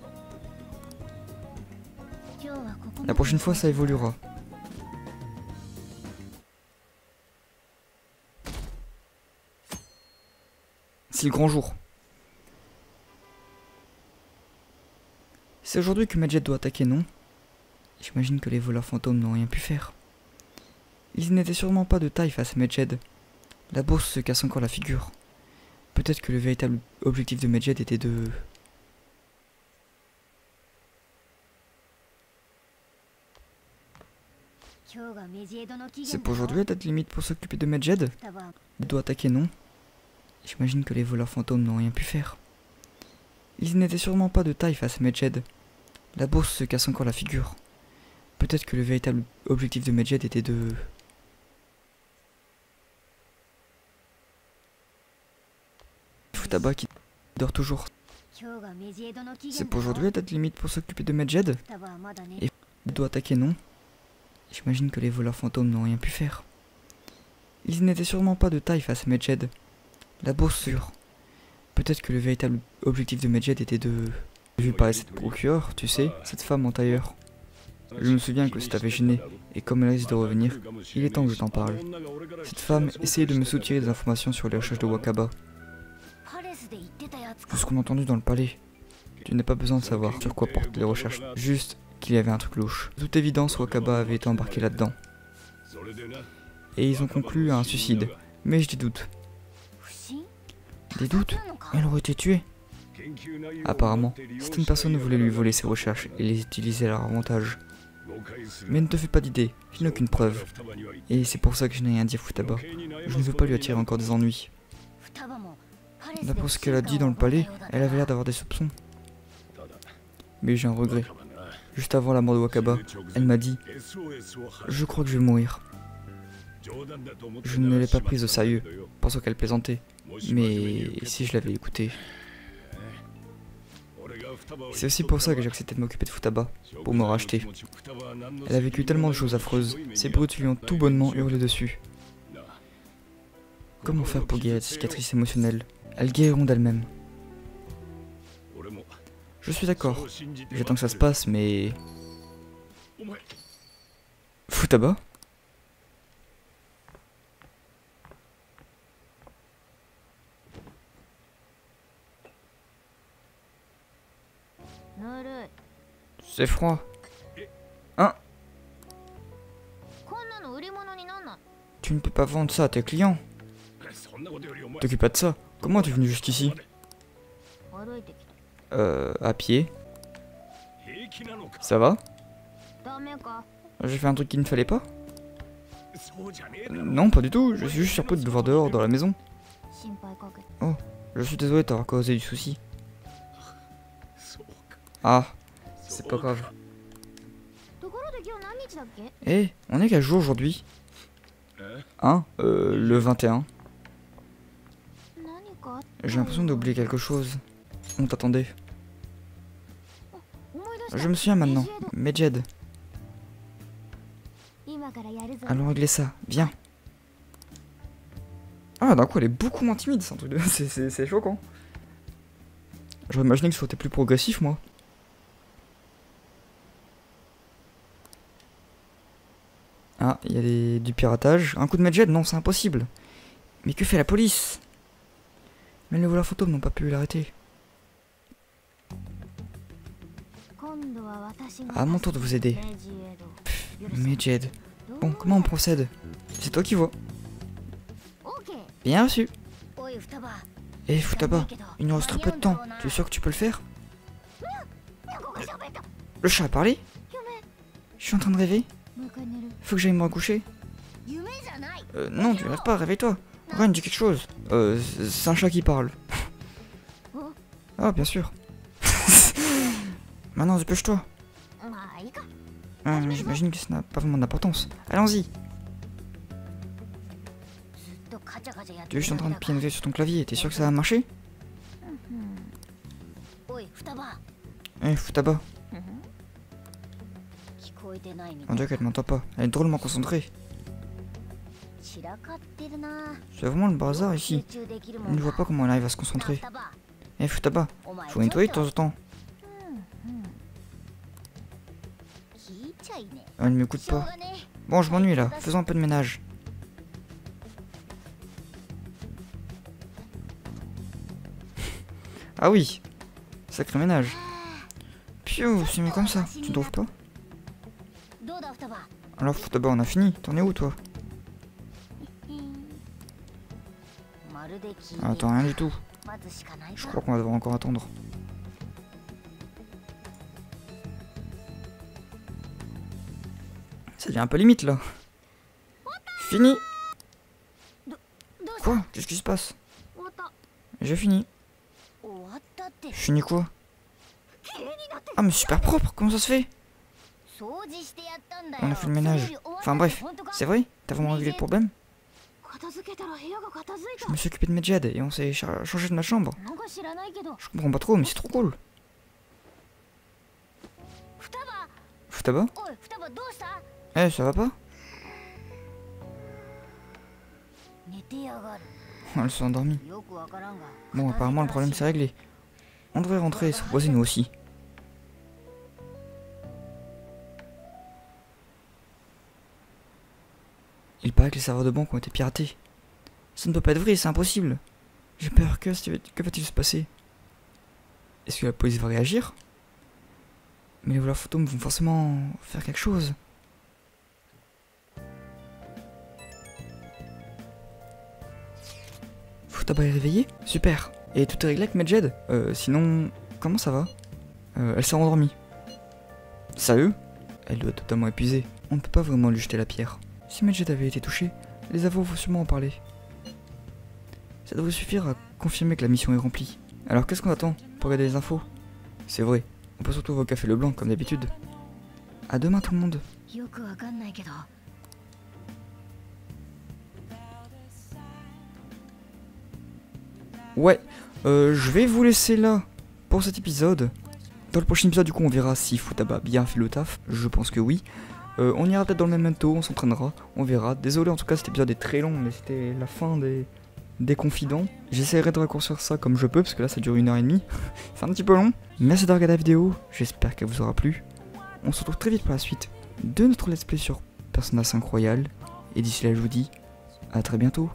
La prochaine fois, ça évoluera. C'est le grand jour. C'est aujourd'hui que Medjed doit attaquer, non? J'imagine que les voleurs fantômes n'ont rien pu faire. Ils n'étaient sûrement pas de taille face à Medjed. La bourse se casse encore la figure. Peut-être que le véritable objectif de Medjed était de... C'est pour aujourd'hui la date limite pour s'occuper de Medjed? Il doit attaquer, non? J'imagine que les voleurs fantômes n'ont rien pu faire. Ils n'étaient sûrement pas de taille face à Medjed. La bourse se casse encore la figure. Peut-être que le véritable objectif de Medjed était de... Futaba qui dort toujours. C'est pour aujourd'hui la date limite pour s'occuper de Medjed? Et il doit attaquer, non? J'imagine que les voleurs fantômes n'ont rien pu faire. Ils n'étaient sûrement pas de taille face à Medjed. La bourse sûre. Peut-être que le véritable objectif de Medjed était de... Vu par cette procureure, tu sais, cette femme en tailleur. Je me souviens que ça t'avait gêné, et comme elle risque de revenir, il est temps que je t'en parle. Cette femme essayait de me soutirer des informations sur les recherches de Wakaba. Tout ce qu'on a entendu dans le palais. Tu n'as pas besoin de savoir sur quoi portent les recherches, juste qu'il y avait un truc louche. De toute évidence, Wakaba avait été embarqué là-dedans. Et ils ont conclu à un suicide, mais j'ai des doutes. Des doutes? Elle aurait été tuée. Apparemment, certaines personnes voulaient lui voler ses recherches et les utiliser à leur avantage. Mais ne te fais pas d'idée, je n'ai aucune preuve. Et c'est pour ça que je n'ai rien dit à Futaba. Je ne veux pas lui attirer encore des ennuis. D'après ce qu'elle a dit dans le palais, elle avait l'air d'avoir des soupçons. Mais j'ai un regret. Juste avant la mort de Wakaba, elle m'a dit « Je crois que je vais mourir ». Je ne l'ai pas prise au sérieux, pensant qu'elle plaisantait. Mais si je l'avais écoutée... C'est aussi pour ça que j'ai accepté de m'occuper de Futaba, pour me racheter. Elle a vécu tellement de choses affreuses, ces brutes lui ont tout bonnement hurlé dessus. Comment faire pour guérir des cicatrices émotionnelles? Elles guériront d'elles-mêmes. Je suis d'accord, j'attends que ça se passe, mais... Futaba? C'est froid. Hein? Tu ne peux pas vendre ça à tes clients. T'occupe pas de ça. Comment tu es venu jusqu'ici? Euh, à pied. Ça va? J'ai fait un truc qu'il ne fallait pas? Non, pas du tout. Je suis juste surpris de te voir dehors dans la maison. Oh, je suis désolé de t'avoir causé du souci. Ah, c'est pas grave. Eh, hey, on est quel jour aujourd'hui? Hein? Euh, le vingt et un. J'ai l'impression d'oublier quelque chose. On t'attendait. Je me souviens maintenant. Medjed. Allons régler ça. Viens. Ah, d'un coup, elle est beaucoup moins timide, c'est un truc de... C'est choquant. J'aurais imaginé que ce soit plus progressif, moi. Ah, il y a des... du piratage. Un coup de Medjed? Non, c'est impossible. Mais que fait la police? Mais les voleurs fantômes n'ont pas pu l'arrêter. À mon tour de vous aider. Medjed. Bon, comment on procède? C'est toi qui vois. Bien reçu. Eh, Futaba, il nous reste très peu de temps. Tu es sûr que tu peux le faire? Le chat a parlé? Je suis en train de rêver. Faut que j'aille me recoucher. Euh, non, tu rêves pas, réveille-toi. Ren, dis quelque chose. Euh, c'est un chat qui parle. Ah, bien sûr. Maintenant, dépêche-toi. Ah, mais j'imagine que ça n'a pas vraiment d'importance. Allons-y. Tu es juste en train de pianoter sur ton clavier. T'es sûr que ça va marcher? Eh, Futaba. On dirait qu'elle m'entend pas. Elle est drôlement concentrée. C'est vraiment le bazar ici. On ne voit pas comment elle arrive à se concentrer. Eh, Futaba, faut nettoyer de temps en temps. Elle ne m'écoute pas. Bon, je m'ennuie là. Faisons un peu de ménage. Ah oui, sacré ménage. Piou, c'est mieux comme ça, tu ne trouves pas? Alors Futaba, on a fini, t'en es où toi? Ah, attends, rien du tout. Je crois qu'on va devoir encore attendre. Ça devient un peu limite là. Fini. Quoi? Qu'est-ce qui se passe? J'ai fini. Fini quoi? Ah mais super propre, comment ça se fait? On a fait le ménage. Enfin bref, c'est vrai? T'as vraiment réglé le problème? Je me suis occupé de Medjed et on s'est changé de ma chambre. Je comprends pas trop mais c'est trop cool. Futaba? Eh, hey, ça va pas? Elle s'est endormie. Bon, apparemment le problème s'est réglé. On devrait rentrer et se reposer nous aussi. Il paraît que les serveurs de banque ont été piratés. Ça ne peut pas être vrai, c'est impossible. J'ai peur, que, que va-t-il se passer? Est-ce que la police va réagir? Mais les voleurs fantômes vont forcément faire quelque chose. Futaba est réveillée? Super. Et tout est réglé avec Medjed? Euh, sinon, comment ça va? euh, Elle s'est endormie. Sérieux? Elle doit être totalement épuisée. On ne peut pas vraiment lui jeter la pierre. Si Medjed avait été touché, les avos vont sûrement en parler. Ça devrait suffire à confirmer que la mission est remplie. Alors qu'est-ce qu'on attend pour regarder les infos? C'est vrai, on peut se retrouver au Café Leblanc comme d'habitude. À demain tout le monde. Ouais, euh, je vais vous laisser là pour cet épisode. Dans le prochain épisode, du coup, on verra si Futaba a bien fait le taf. Je pense que oui. Euh, on ira peut-être dans le memento, on s'entraînera, on verra. Désolé, en tout cas, cet épisode est très long, mais c'était la fin des, des confidents. J'essaierai de raccourcir ça comme je peux, parce que là, ça dure une heure et demie. C'est un petit peu long. Merci d'avoir regardé la vidéo, j'espère qu'elle vous aura plu. On se retrouve très vite pour la suite de notre let's play sur Persona cinq Royal. Et d'ici là, je vous dis à très bientôt.